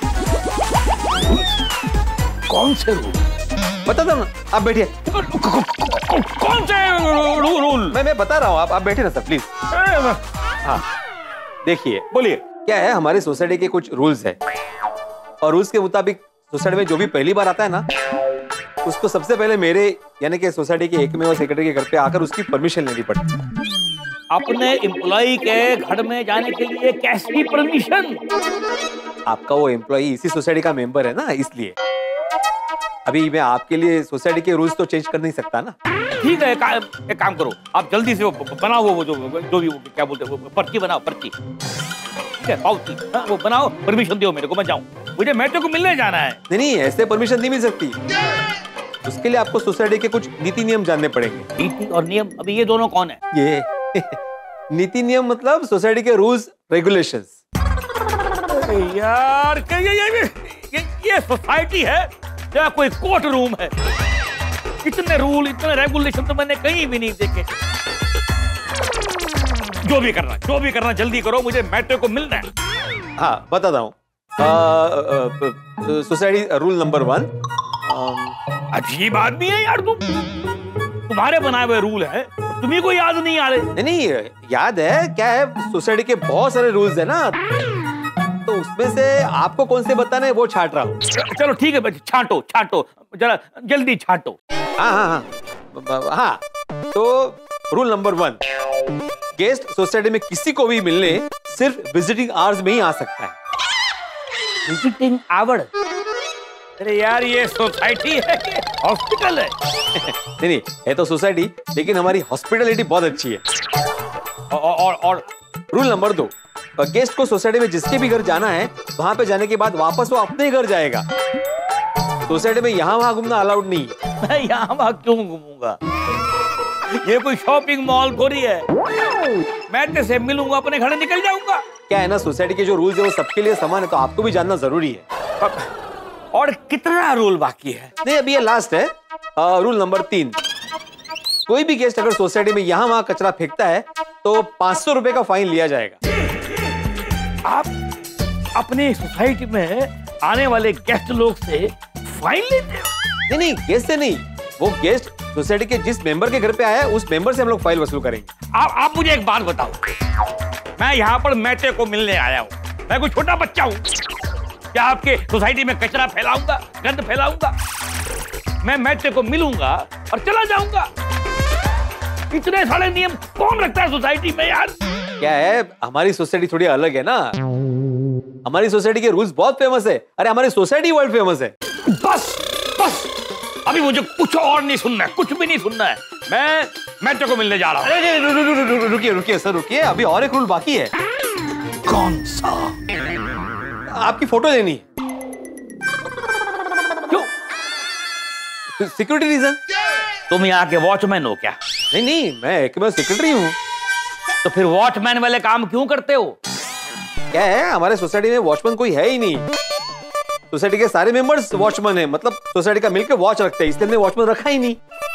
कौन से रूल? बताता हूँ ना, आप बैठिए। कौन से रूल? मैं मैं बता रहा हूँ, आप आप बैठे ना सर प्लीज। हाँ देखिए, बोलिए। क्या है, हमारी सोसाइटी के कुछ रूल्स है, और रूल्स के मुताबिक सोसाइटी में जो भी पहली बार आता है ना, उसको सबसे पहले मेरे यानी कि सोसाइटी के एकमेव सेक्रेटरी के घर पे आकर उसकी परमिशन लेनी पड़ती है। अपने एम्प्लॉय के घर में जाने के लिए कैसी परमिशन? आपका वो एम्प्लॉय इसी सोसाइटी का मेंबर है ना, इसलिए। अभी मैं आपके लिए सोसाइटी के रूल्स तो चेंज कर नहीं सकता ना। ठीक है, का, एक काम करो, आप जल्दी से वो बनाओ, वो जो जो भी वो क्या बोलते हैं, वो पर्ची बनाओ, पर्ची। ठीक है पाउती, हाँ, वो बनाओ, परमिशन दो मेरे को, मैं जाऊँ, मुझे मेट्रो को मिलने जाना है। नहीं नहीं, ऐसे परमिशन नहीं मिल सकती। उसके लिए आपको सोसाइटी के कुछ नीति नियम जानने पड़ेंगे। नीति और नियम, अभी ये दोनों कौन है? ये नीति नियम मतलब सोसाइटी के रूल्स रेगुलेशंस। यार क्या ये ये ये, ये सोसाइटी है या कोई कोर्ट रूम है? इतने रूल, इतने रेगुलेशन तो मैंने कहीं भी नहीं देखे। जो भी करना, जो भी करना जल्दी करो, मुझे मेट्रो को मिलना है। हाँ बताता हूँ। Society rule number one. अजीब आदमी है यार तुम, तुम्हारे बनाए हुए रूल है, तुम्ही को याद नहीं आ रहे? नहीं नहीं याद है, क्या है सोसाइटी के बहुत सारे रूल्स है ना, तो उसमें से आपको कौन से बताना है वो छांट रहा हूँ। चलो ठीक है बच्चे, छांटो छांटो जरा जल्दी छांटो। हाँ हाँ हाँ हाँ। तो rule number one, guest society में किसी को भी मिलने सिर्फ विजिटिंग आवर्स में ही आ सकता है। Visiting hour? अरे यार ये सोसाइटी है कि हॉस्पिटल है? नहीं नहीं, है तो सोसाइटी, लेकिन हमारी हॉस्पिटलिटी बहुत अच्छी है। और और, और रूल नंबर दो, गेस्ट को सोसाइटी में जिसके भी घर जाना है, वहां पे जाने के बाद वापस वो अपने घर जाएगा। सोसाइटी में यहाँ वहां घूमना अलाउड नहीं है। मैं यहाँ वहां क्यों घूमूंगा? ये कोई शॉपिंग मॉल थोड़ी है। मैं तेरे मिलूंगा, अपने घर निकल जाऊंगा। क्या है ना, सोसाइटी के जो रूल्स है वो सबके लिए समान है, तो आपको भी जानना जरूरी है। और कितना रूल बाकी है? नहीं अभी ये लास्ट है। आ, रूल नंबर तीन, कोई भी गेस्ट अगर सोसाइटी में यहाँ वहां कचरा फेंकता है तो पांच सौ रुपए का फाइन लिया जाएगा। आप अपने सोसाइटी में आने वाले गेस्ट लोग से फाइन लेते हो? नहीं नहीं, गेस्ट से नहीं, वो गेस्ट सोसाइटी के जिस मेंबर के घर पे आया है उस मेंबर से हम लोग फाइन वसूल करेंगे। आप आप मुझे एक बात बताओ, मैं यहाँ पर मेटे को मिलने आया हूँ, मैं कोई छोटा बच्चा हूँ क्या आपके सोसाइटी में कचरा फैलाऊंगा, गंद फैलाऊंगा? मैं मेटे को मिलूंगा और चला जाऊंगा। इतने सारे नियम कौन रखता है सोसाइटी में यार? क्या है, हमारी सोसाइटी थोड़ी अलग है ना, हमारी सोसाइटी के रूल्स बहुत फेमस है। अरे हमारी सोसाइटी वर्ल्ड फेमस है। बस बस, अभी मुझे कुछ और नहीं सुनना है, कुछ भी नहीं सुनना है। मैं मेट्रो को मिलने जा रहा हूँ। अरे रुकिए रुकिए सर, रुकिए, अभी और एक रूल बाकी है। कौन सा? आपकी फोटो लेनी है। क्यों? Security reason. तुम यहाँ के वॉचमैन हो क्या? नहीं नहीं, मैं एक मैं सेक्रेटरी हूँ। तो फिर वॉचमैन वाले काम क्यों करते हो? क्या है, हमारे सोसाइटी में वॉचमैन कोई है ही नहीं। सोसाइटी के सारे मेंबर्स वॉचमैन है, मतलब सोसाइटी का मिलकर वॉच रखते हैं, इसलिए हमने वॉचमैन रखा ही नहीं।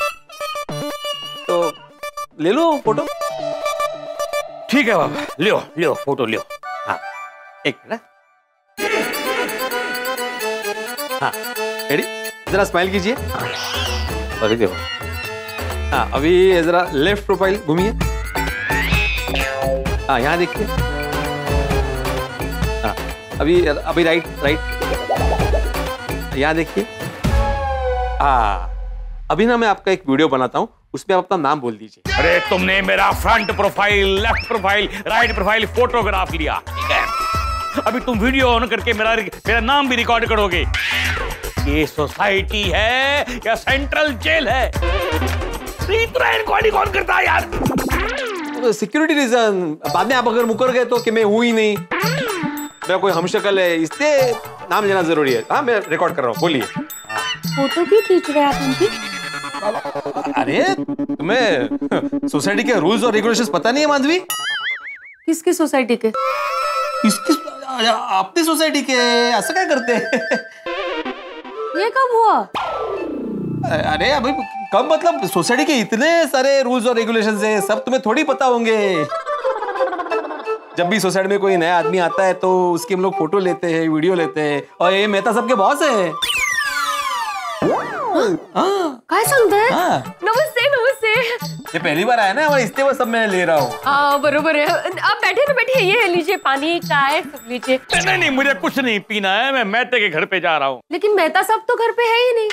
तो ले लो फोटो। ठीक है बाबा, लियो लियो फोटो लियो। हाँ एक मिनट। हाँ रेडी, जरा स्माइल कीजिए। अभी देखो, हाँ अभी जरा लेफ्ट प्रोफाइल घूमिए। हाँ यहाँ देखिए। हाँ अभी अभी राइट राइट यहाँ देखिए। हाँ अभी ना मैं आपका एक वीडियो बनाता हूँ, उसमें आप अपना नाम बोल दीजिए। अरे तुमने मेरा front profile, left profile, right profile photograph लिया, ठीक है? अभी तुम वीडियो ऑन करके मेरा मेरा नाम भी रिकॉर्ड करोगे। ये सोसाइटी है या सेंट्रल जेल है? इतना इंक्वायरी कौन करता है यार? सिक्योरिटी रीजन, बाद में आप अगर मुकर गए तो कि मैं हूं ही नहीं, मैं कोई हमशक्ल है, इसलिए नाम लेना जरूरी है। हाँ मैं रिकॉर्ड कर रहा हूँ, बोलिए। फोटो क्यों खींच रहे हैं आप उनकी? अरे तुम्हें सोसाइटी के रूल्स और रेगुलेशंस पता नहीं है माधवी? किसकी सोसाइटी के? किसकी? अपनी सोसाइटी के। ऐसा क्या करते हैं? ये कब हुआ? अरे अभी कब, मतलब सोसाइटी के इतने सारे रूल्स और रेगुलेशंस हैं, सब तुम्हें थोड़ी पता होंगे। जब भी सोसाइटी में कोई नया आदमी आता है तो उसकी हम लोग फोटो लेते हैं, वीडियो लेते हैं, और ये मेहता सबके बॉस है। काय सांगताय? नमस्ते नमस्ते। ये पहली बार आया ना हमारे, इसलिए वो सब मैं ले रहा हूँ। हाँ बरोबर है। आप बैठे ना, बैठिए, ये लीजिए पानी, चाय सब लीजिए। नहीं नहीं, मुझे कुछ नहीं पीना है, मैं मेहता के घर पे जा रहा हूँ। लेकिन मेहता साहब तो घर पे है ही नहीं।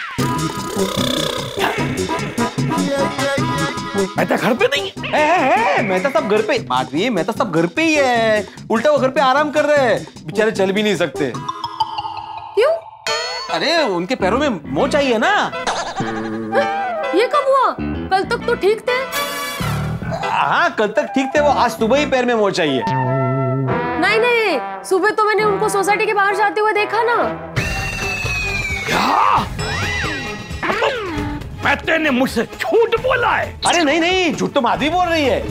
मेहता घर पे नहीं है? है, है, है। मेहता साहब घर पे, माधवी मेहता साहब घर पे ही है, उल्टा वो घर पे आराम कर रहे हैं, बेचारे चल भी नहीं सकते। क्यों? अरे उनके पैरों में मोच चाहिए ना। ये कब हुआ? कल तक तो ठीक थे। हाँ कल तक ठीक थे वो, आज सुबह ही पैर में मोच चाहिए। नहीं नहीं, सुबह तो मैंने उनको सोसाइटी के बाहर जाते हुए देखा ना। क्या? मेहता ने मुझसे झूठ बोला है? अरे नहीं नहीं, झूठ तो माधवी बोल रही है।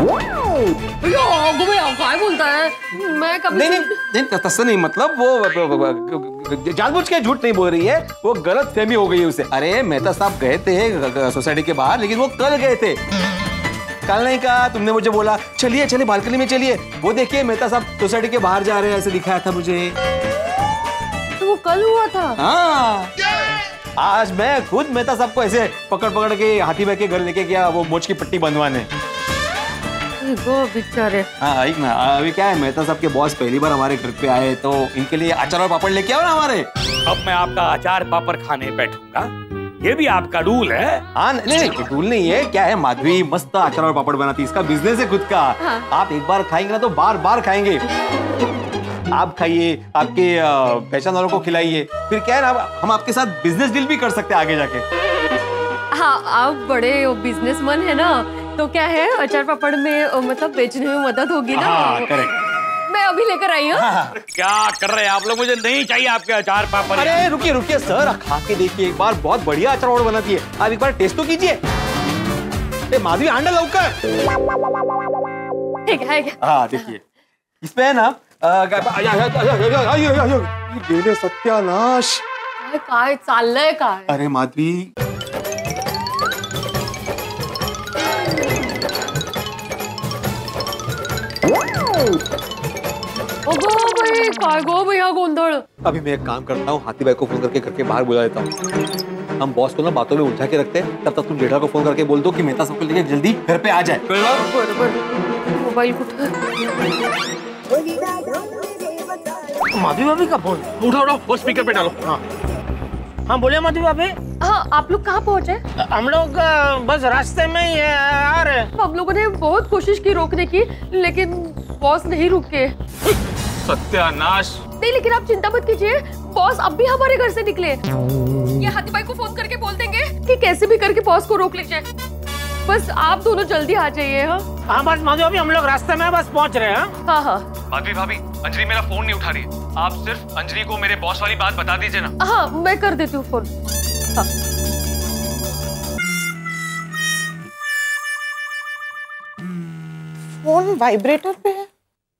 क्या बोलता है? मैं कभी नहीं नहीं नहीं, तस्सा नहीं, मतलब वो जानबूझ के झूठ नहीं बोल रही है, वो गलत फहमी हो गई है उसे। अरे मेहता साहब गए थे सोसाइटी के बाहर, लेकिन वो कल गए थे। कल नहीं कहा, तुमने मुझे बोला चलिए चलिए बालकनी में चलिए, वो देखिए मेहता साहब सोसाइटी के बाहर जा रहे हैं, ऐसे दिखाया था मुझे। तो वो कल हुआ था? हाँ, आज मैं खुद मेहता साहब को ऐसे पकड़ पकड़ के हाथी भाई के घर लेके गया वो मोच की पट्टी बंधवाने। बेचारे। हाँ एक ना, अभी क्या है, मेहता साहब के बॉस पहली बार हमारे घर पे आए तो इनके लिए अचार और पापड़ लेके आओ ना हमारे। अब मैं आपका अचार पापड़ खाने बैठूंगा, ये भी आपका रूल है? हाँ नहीं नहीं, रूल नहीं है, क्या है, माधवी मस्त अचार और पापड़ बनाती है, इसका बिजनेस है खुद का। हाँ। आप एक बार खाएंगे ना तो बार बार खाएंगे। आप खाइए, आपके पहचान वालों को खिलाइए, फिर क्या है ना, हम आपके साथ बिजनेस डील भी कर सकते हैं आगे जाके। हाँ, आप बड़े बिजनेसमैन है ना, तो क्या है, अचार पापड़ में मतलब बेचने में मदद होगी ना। हाँ, करेक्ट। मैं अभी लेकर आई हूँ। हाँ। क्या कर रहे हैं आप लोग? मुझे नहीं चाहिए आपके अचार पापड़। अरे रुकिए रुकिए सर, खा के देखिए एक बार, बहुत बढ़िया अचार पापड़ बनाती है, आप एक बार टेस्ट तो कीजिए। माधवी आंडा लौकर। ठीक है। हाँ देखिए, इसमें है ना गेले सत्यानाश। काय चाललंय काय? अरे माधवी, अगो भाई, काय गो भैया गोंधळ। अभी मैं एक काम करता हूँ, हाथी भाई को फोन करके घर के बाहर बुला देता हूँ। हम बॉस को ना बातों में उलझा के रखते हैं, तब तक तुम जेठा को फोन करके बोल दो कि मेहता सबको लेके जल्दी घर पे आ जाए। मोबाइल कुठे? माधवी भाभी का फोन। उठाओ उठाओ, वो स्पीकर पे डालो। हाँ हाँ बोले माधवी भाभी। हाँ, आप लोग कहाँ पहुँचे? हम लोग बस रास्ते में ही आ रहे। हम लोगों ने बहुत कोशिश की रोकने की, लेकिन बॉस नहीं रुके। सत्यानाश। नहीं, लेकिन आप चिंता मत कीजिए, बॉस अब भी हमारे घर से निकले। ये हाथी भाई को फोन करके बोल देंगे कि कैसे भी करके बॉस को रोक लीजिए। बस आप दोनों जल्दी आ जाइए। हाँ हाँ बस माधवी भाभी, हम लोग रास्ते में बस पहुंच रहे हैं। हाँ हाँ। माधवी भाभी, अंजलि मेरा फोन नहीं उठा रही है, आप सिर्फ अंजलि को मेरे बॉस वाली बात बता दीजिए ना। हाँ, मैं कर देती हूँ फोन। हाँ। फोन वाइब्रेटर पे है।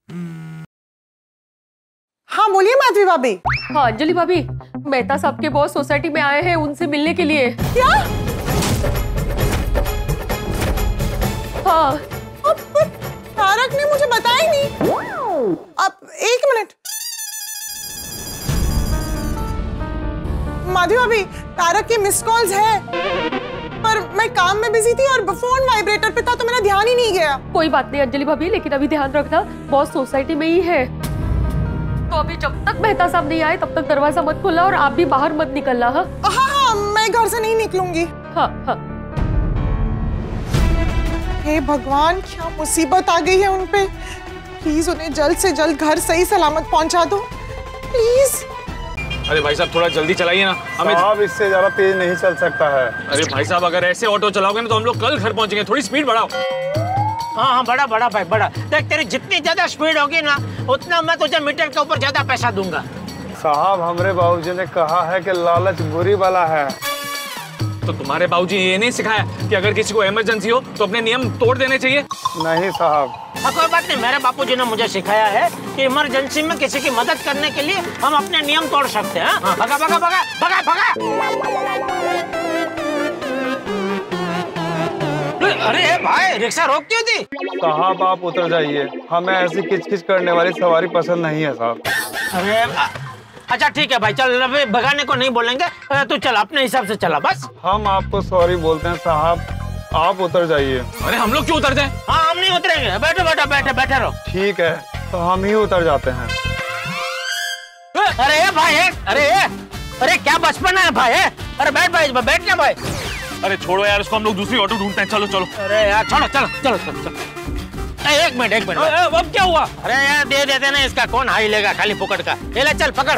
हाँ बोलिए माधवी भाभी। हाँ अंजलि भाभी, मेहता साहब के बॉस सोसाइटी में आए हैं उनसे मिलने के लिए। क्या? हाँ। अब तारक ने मुझे बताया नहीं। अब एक मिनट, माधवी भाभी, तारक के मिस कॉल्स है, पर मैं काम में बिजी थी और फोन वाइब्रेटर पे था तो मेरा ध्यान ही नहीं गया। कोई बात नहीं अंजलि भाभी, लेकिन अभी ध्यान रखना, बॉस सोसाइटी में ही है, तो अभी जब तक मेहता साहब नहीं आए तब तक दरवाजा मत खोलना और आप भी बाहर मत निकलना। हाँ हाँ हाँ, मैं घर से नहीं निकलूंगी। हाँ हाँ। हे भगवान, क्या मुसीबत आ गई है उन पे। प्लीज उन्हें जल्द से जल्द घर सही सलामत पहुंचा दो, प्लीज। अरे भाई साहब थोड़ा जल्दी चलाइए ना, हमें साहब इससे ज्यादा तेज नहीं चल सकता है। अरे भाई साहब, अगर ऐसे ऑटो चलाओगे ना तो हम लोग कल घर पहुंचेंगे, थोड़ी स्पीड बढ़ाओ। हाँ हाँ बड़ा बड़ा भाई बड़ा, देख तेरी जितनी ज्यादा स्पीड होगी ना उतना मैं तुझे मीटर के ऊपर ज्यादा पैसा दूंगा। साहब हमारे बाबूजी ने कहा है कि लालच बुरी वाला है। तो तुम्हारे बाबूजी ये नहीं सिखाया कि अगर किसी को इमरजेंसी हो तो अपने नियम तोड़ देने चाहिए? नहीं साहब। हाँ कोई बात नहीं, मेरे बापूजी ने मुझे सिखाया है कि इमरजेंसी में किसी की मदद करने के लिए हम अपने नियम तोड़ सकते हैं। हाँ, भगा भगा भगा भगा भगा। अरे भाई, रिक्शा रोक क्यों थी? साहब आप उतर जाइए, हमें ऐसी किचकिच करने वाली सवारी पसंद नहीं है साहब। अरे अच्छा ठीक है भाई, चल अभी भगाने को नहीं बोलेंगे, तू चल अपने हिसाब से चला बस। हम आपको सॉरी बोलते हैं साहब, आप उतर जाइए। अरे हम लोग क्यों उतर जाएं? हाँ हम नहीं उतरेंगे, बैठो बैठो बैठे बैठे रहो। ठीक है तो हम ही उतर जाते हैं। अरे भाई, अरे अरे क्या बचपन है भाई। अरे बैठ भाई, बैठ ना भाई। अरे छोड़ो यार उसको, हम लोग दूसरी ऑटो ढूंढते हैं। चलो चलो। अरे यार छोड़ो, चलो चलो चलो चलो। एक मिनट एक मिनट, अब क्या हुआ? अरे यार दे देते ना, इसका कौन हाई लेगा खाली फुकट का। ये ले चल पकड़।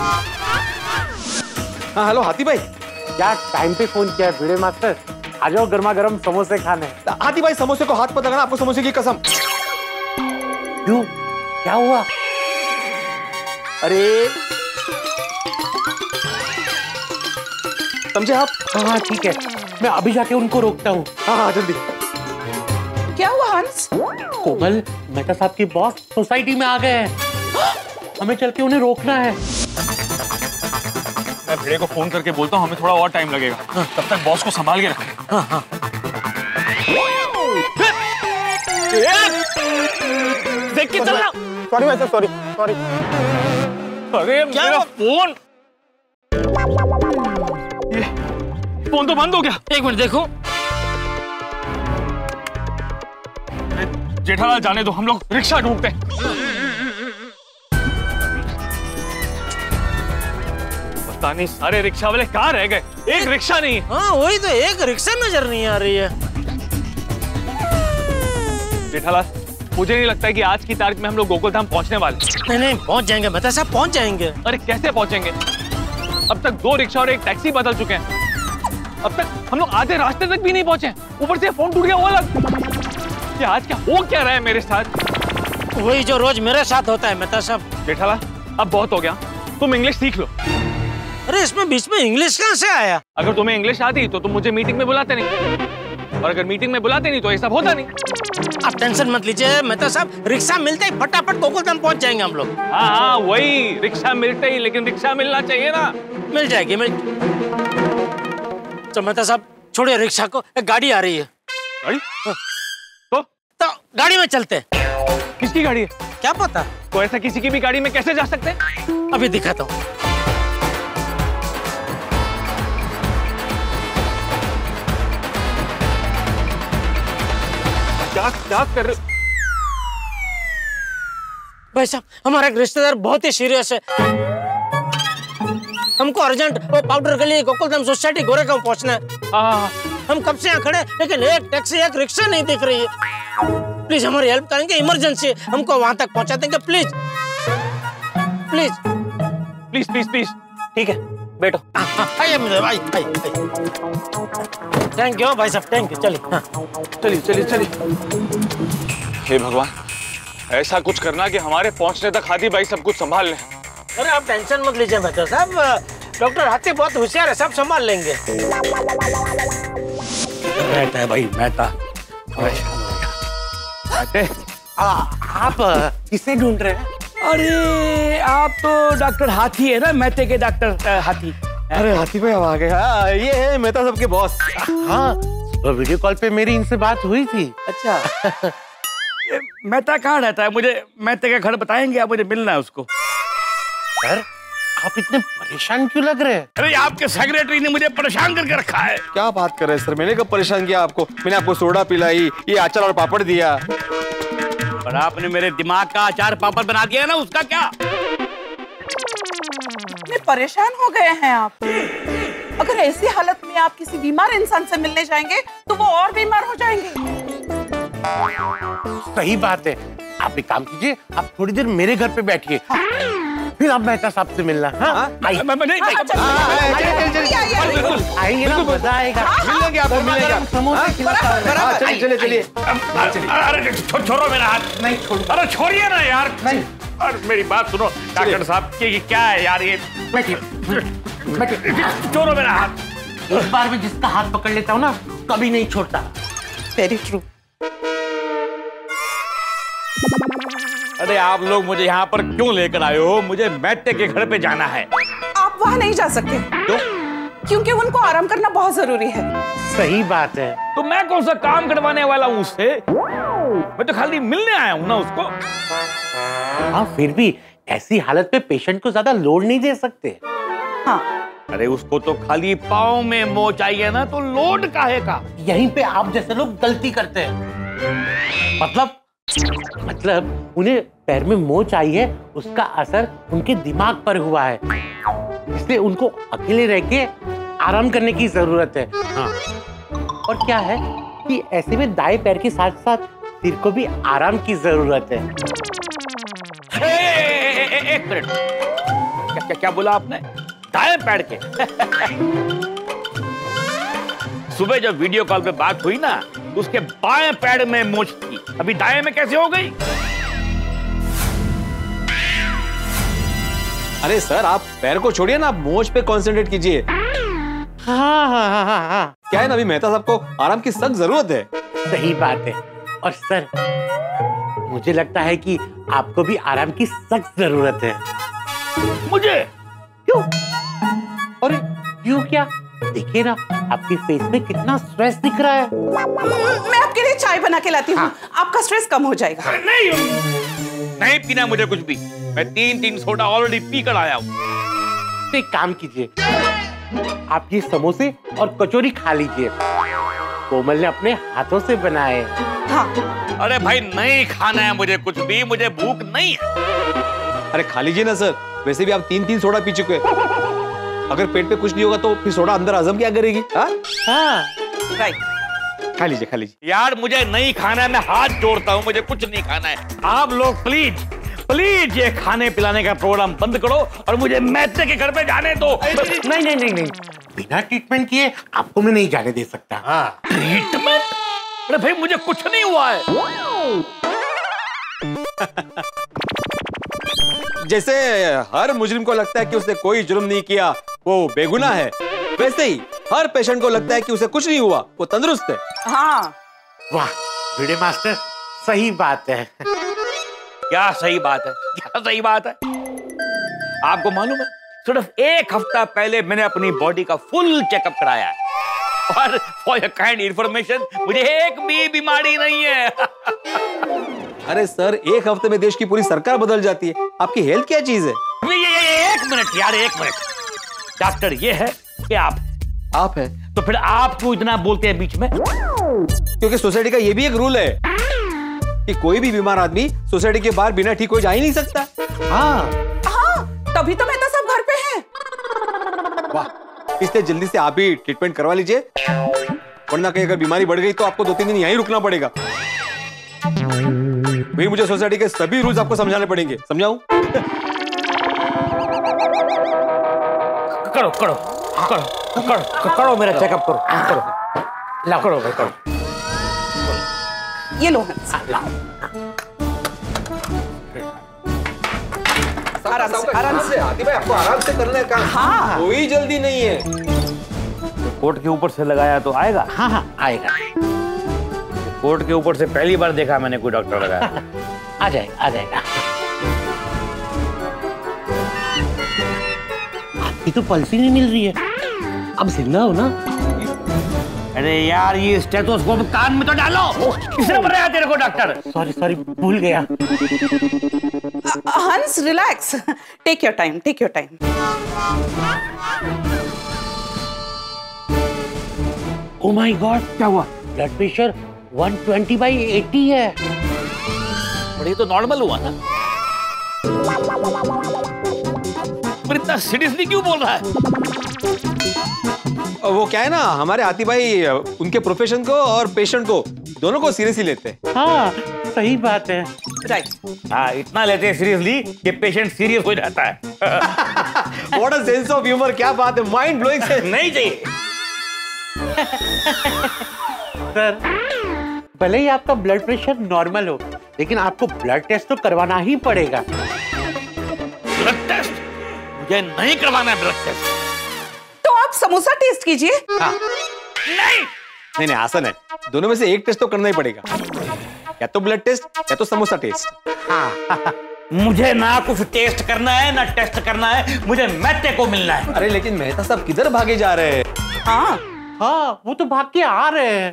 हाँ हेलो हाथी भाई। क्या टाइम पे फोन किया है भिड़े मास्टर, आ जाओ गर्मा गर्म समोसे खाने। हाथी भाई समोसे को हाथ पर लगाना, आपको समोसे की कसम। क्यों, क्या हुआ? अरे समझे आप? हाँ हाँ ठीक है, मैं अभी जाके उनको रोकता हूँ। हाँ हाँ जल्दी। क्या हुआ हंस? कोमल, मेहता साहब के बॉस सोसाइटी में आ गए हैं, हमें चल के उन्हें रोकना है। मैं भिड़े को फोन करके बोलता हूँ, हमें थोड़ा और टाइम लगेगा। हाँ। तब तक बॉस को संभाल के रखें। हाँ हाँ। देख के चलना। सॉरी भाई साहब, सॉरी सॉरी। अरे मेरा फोन, ये फोन तो बंद हो गया। एक मिनट देखो। जेठालाल जाने दो, हम लोग रिक्शा ढूंढते हैं। पता नहीं सारे रिक्शा वाले कहाँ रह गए, एक रिक्शा नहीं। हाँ वही तो, एक रिक्शा नजर नहीं आ रही है। जेठालाल, मुझे नहीं लगता है कि आज की तारीख में हम लोग गोकुलधाम पहुंचने वाले। नहीं नहीं पहुंच जाएंगे मेहता साहब, पहुंच जाएंगे। अरे कैसे पहुंचेंगे? अब तक दो रिक्शा और एक टैक्सी बदल चुके हैं, अब तक हम लोग आधे रास्ते तक भी नहीं पहुंचे। ऊपर से फोन टूट गया वो अलग। ये आज क्या हो क्या रहा है मेरे साथ? वही जो रोज मेरे साथ होता है मेहता साहब। जेठालाल अब बहुत हो गया, तुम इंग्लिश सीख लो। अरे इसमें बीच में इंग्लिश कहाँ से आया? अगर तुम्हें इंग्लिश आती तो तुम मुझे मीटिंग में बुलाते नहीं, और अगर मीटिंग में बुलाते नहीं तो ये सब होता नहीं। आप टेंशन मत लीजिए मेहता साहब, रिक्शा मिलते ही फटाफट गोकुलधाम पहुंच जाएंगे हम लोग। हाँ हाँ वही, रिक्शा मिलते ही, लेकिन रिक्शा मिलना चाहिए ना। मिल जाएगी मिल। तो मेहता साहब छोड़िए रिक्शा को, एक गाड़ी आ रही है। गाड़ी? तो तो गाड़ी में चलते। किसकी गाड़ी है? क्या पता। तो ऐसा किसी की भी गाड़ी में कैसे जा सकते हैं? अभी दिखाता हूँ। क्या क्या कर रहे? भाई साहब हमारा एक रिश्तेदार बहुत ही सीरियस है, हमको अर्जेंट वो पाउडर के लिए गोकुलधाम सोसाइटी गोरेगांव पहुंचना है। हाँ हम कब से यहाँ खड़े, लेकिन एक टैक्सी एक रिक्शा नहीं दिख रही है। प्लीज हमारी हेल्प करेंगे, इमरजेंसी, हमको वहां तक पहुंचा देंगे please please please please please. ठीक है बैठो। आइए मुझे भाई, थैंक यू भाई साहब, थैंक यू। चलिए हाँ। चलिए चलिए चलिए। हे भगवान, ऐसा कुछ करना कि हमारे पहुंचने तक हाथी भाई सब कुछ संभाल लें। अरे आप टेंशन मत लीजिए मेहता साहब, डॉक्टर हाथी बहुत होशियार है, सब संभाल लेंगे। रहता है भाई मेहता। आप किसे ढूंढ रहे हैं? अरे आप तो डॉक्टर हाथी है ना, मेहते के डॉक्टर हाथी। अरे हाथी भाई आ गए। हाँ ये है मेहता साहब के बॉस। हाँ वीडियो कॉल पे मेरी इनसे बात हुई थी। अच्छा मेहता कहाँ रहता है? मुझे मेहते का घर बताएंगे आप? मुझे मिलना है उसको। सर आप इतने परेशान क्यों लग रहे हैं? अरे आपके सेक्रेटरी ने मुझे परेशान करके रखा है। क्या बात कर रहे हैं सर, मैंने कब परेशान किया आपको? मैंने आपको सोडा पिलाई, ये अचार और पापड़ दिया। पर आपने मेरे दिमाग का अचार पापड़ बना दिया ना, उसका क्या? इतने परेशान हो गए हैं आप? अगर ऐसी हालत में आप किसी बीमार इंसान से मिलने जाएंगे तो वो और बीमार हो जाएंगे। सही बात है, आप एक काम कीजिए, आप थोड़ी देर मेरे घर पे बैठिए, फिर आप मेहता साहब से मिलना। हाँ आइए आइए ना, मजा आएगा। मिलेंगे आपको, मिलेंगे। समोसे खिलाता। चलिए चलिए चलिए। अरे छोड़ो मेरा हाथ। नहीं छोड़। अरे छोड़िए ना यार। नहीं। और मेरी बात सुनो डॉक्टर साहब, ये क्या है यार? ये बैठिए बैठिए। छोड़ो मेरा हाथ। एक बार में जिसका हाथ पकड़ लेता हूँ ना, कभी नहीं छोड़ता। Very true. अरे आप लोग मुझे यहाँ पर क्यों लेकर आए हो? मुझे मेहते के घर पे जाना है। आप वहाँ नहीं जा सकते। क्यों? क्योंकि उनको आराम करना बहुत जरूरी है। सही बात है। तो मैं कौन सा काम करवाने वाला हूँ उससे? मैं तो खाली मिलने आया हूँ ना उसको। हाँ फिर भी ऐसी हालत में पेशेंट को ज्यादा लोड नहीं दे सकते। हाँ अरे उसको तो खाली पाँव में मोच आई है ना, तो लोड काहे का? यहीं पे आप जैसे लोग गलती करते हैं। मतलब मतलब उन्हें पैर में मोच आई है, उसका असर उनके दिमाग पर हुआ है, इसलिए उनको अकेले रह के आराम करने की जरूरत है। हाँ। और क्या है कि ऐसे में दाएं पैर के साथ साथ सिर को भी आराम की जरूरत है। ए, ए, ए, ए, एक मिनट, क्या, क्या क्या बोला आपने? दाएं पैर के? सुबह जब वीडियो कॉल पे बात हुई ना, उसके बाएं पैर में मोच थी, अभी दाएं में कैसे हो गई? अरे सर आप पैर को छोड़िए ना, आप मोच पे कंसंट्रेट कीजिए। हाँ हाँ हाँ हाँ हाँ। क्या है ना, अभी मेहता साहब को आराम की सख्त जरूरत है। सही बात है। और सर मुझे लगता है कि आपको भी आराम की सख्त जरूरत है। मुझे क्यों? अरे क्यों क्या? देखिए ना आपके फेस में कितना स्ट्रेस दिख रहा है। मैं आपके लिए चाय बना के लाती हूँ। हाँ। आपका स्ट्रेस कम हो जाएगा। नहीं नहीं पीना मुझे कुछ भी। मैं तीन तीन सोडा ऑलरेडी पी कर आया हूँ। तो एक काम कीजिए, आप ये समोसे और कचौरी खा लीजिए, कोमल ने अपने हाथों से बनाए। हाँ। अरे भाई नहीं खाना है मुझे कुछ भी, मुझे भूख नहीं है। अरे खा लीजिए ना सर, वैसे भी आप तीन तीन सोडा पी चुके हैं। अगर पेट पे कुछ नहीं होगा तो फिर सोडा अंदर हजम क्या करेगी? हाँ हाँ राइट, खा लीजिए खा लीजिए। यार मुझे नहीं खाना है, मैं हाथ जोड़ता हूँ, मुझे कुछ नहीं खाना है। आप लोग प्लीज प्लीज ये खाने पिलाने का प्रोग्राम बंद करो और मुझे मैत्रे के घर पे जाने दो। नहीं नहीं नहीं नहीं, बिना ट्रीटमेंट किए आपको मैं नहीं जाने दे सकता। हाँ। ट्रीटमेंट? अरे भाई मुझे कुछ नहीं हुआ है। जैसे हर मुजरिम को लगता है कि उसने कोई जुर्म नहीं किया, वो बेगुनाह है, वैसे ही हर पेशेंट को लगता है कि उसे कुछ नहीं हुआ, वो तंदुरुस्त है। हाँ। वाह भिड़े मास्टर, सही बात है। क्या सही बात है? क्या सही बात है? आपको मालूम है, सिर्फ एक हफ्ता पहले मैंने अपनी बॉडी का फुल चेकअप कराया है और फॉर योर काइंड इंफॉर्मेशन मुझे एक भी बीमारी नहीं है। अरे सर एक हफ्ते में देश की पूरी सरकार बदल जाती है, आपकी हेल्थ क्या चीज है? ये, ये, ये, एक मिनट यार, एक मिनट। डॉक्टर ये है कि आप आप है तो फिर आप क्यों इतना बोलते हैं बीच में? क्योंकि सोसाइटी का ये भी एक रूल है कि कोई भी बीमार आदमी सोसाइटी के बाहर बिना ठीक हो जा ही नहीं सकता। हाँ हाँ, तभी तो मेहता साहब घर पे हैं। वाह, इसलिए जल्दी से आप ही ट्रीटमेंट करवा लीजिए, वरना कहीं अगर बीमारी बढ़ गई तो आपको दो तीन दिन यहीं रुकना पड़ेगा। भाई मुझे सोसाइटी के सभी रूल्स आपको समझाने पड़ेंगे, समझाऊं? करो करो करो करो करो मेरा चेकअप करो करो लाओ करो भाई करो। ये लो हंस, लाओ। आराम से आराम से आती भाई, आपको आराम से करना है काम। हाँ। कोई जल्दी नहीं है। कोट के ऊपर से लगाया तो आएगा? हाँ हाँ आएगा। कोट के ऊपर से पहली बार देखा मैंने कोई डॉक्टर लगाया। आ जाएगा आ जाएगा। आपकी तो पल्स ही नहीं मिल रही है, अब जिंदा हो ना? अरे यार ये स्टेथोस्कोप कान में तो डालो, किसने बताया तेरे को डॉक्टर? सॉरी सॉरी भूल गया। हंस relax, take your time take your time. Oh my God, क्या हुआ? Blood pressure one twenty by eighty है। पर ये तो नॉर्मल हुआ ना। पर इतना सीरियसली क्यों बोल रहा है? वो क्या है ना, हमारे आती भाई उनके प्रोफेशन को और पेशेंट को दोनों को सीरियसली लेते हैं। हाँ सही बात है। राइट। हाँ इतना लेते हैं सीरियसली कि पेशेंट सीरियस हो जाता है। What a sense of humour, क्या बात है, माइंड ब्लोइंग से नहीं चाहिए। सर भले ही आपका ब्लड प्रेशर नॉर्मल हो, लेकिन आपको ब्लड टेस्ट तो करवाना ही पड़ेगा। Blood test? मुझे नहीं करवाना है ब्लड टेस्ट। तो आप समोसा टेस्ट कीजिए। हाँ। नहीं नहीं नहीं आसान है, दोनों में से एक टेस्ट तो करना ही पड़ेगा, या तो ब्लड टेस्ट या तो समोसा टेस्ट। हाँ। मुझे ना कुछ टेस्ट करना है ना टेस्ट करना है, मुझे मैत्रे को मिलना है। अरे लेकिन मेहता साहब किधर भागे जा रहे हैं? हाँ हाँ वो तो भाग के आ रहे हैं।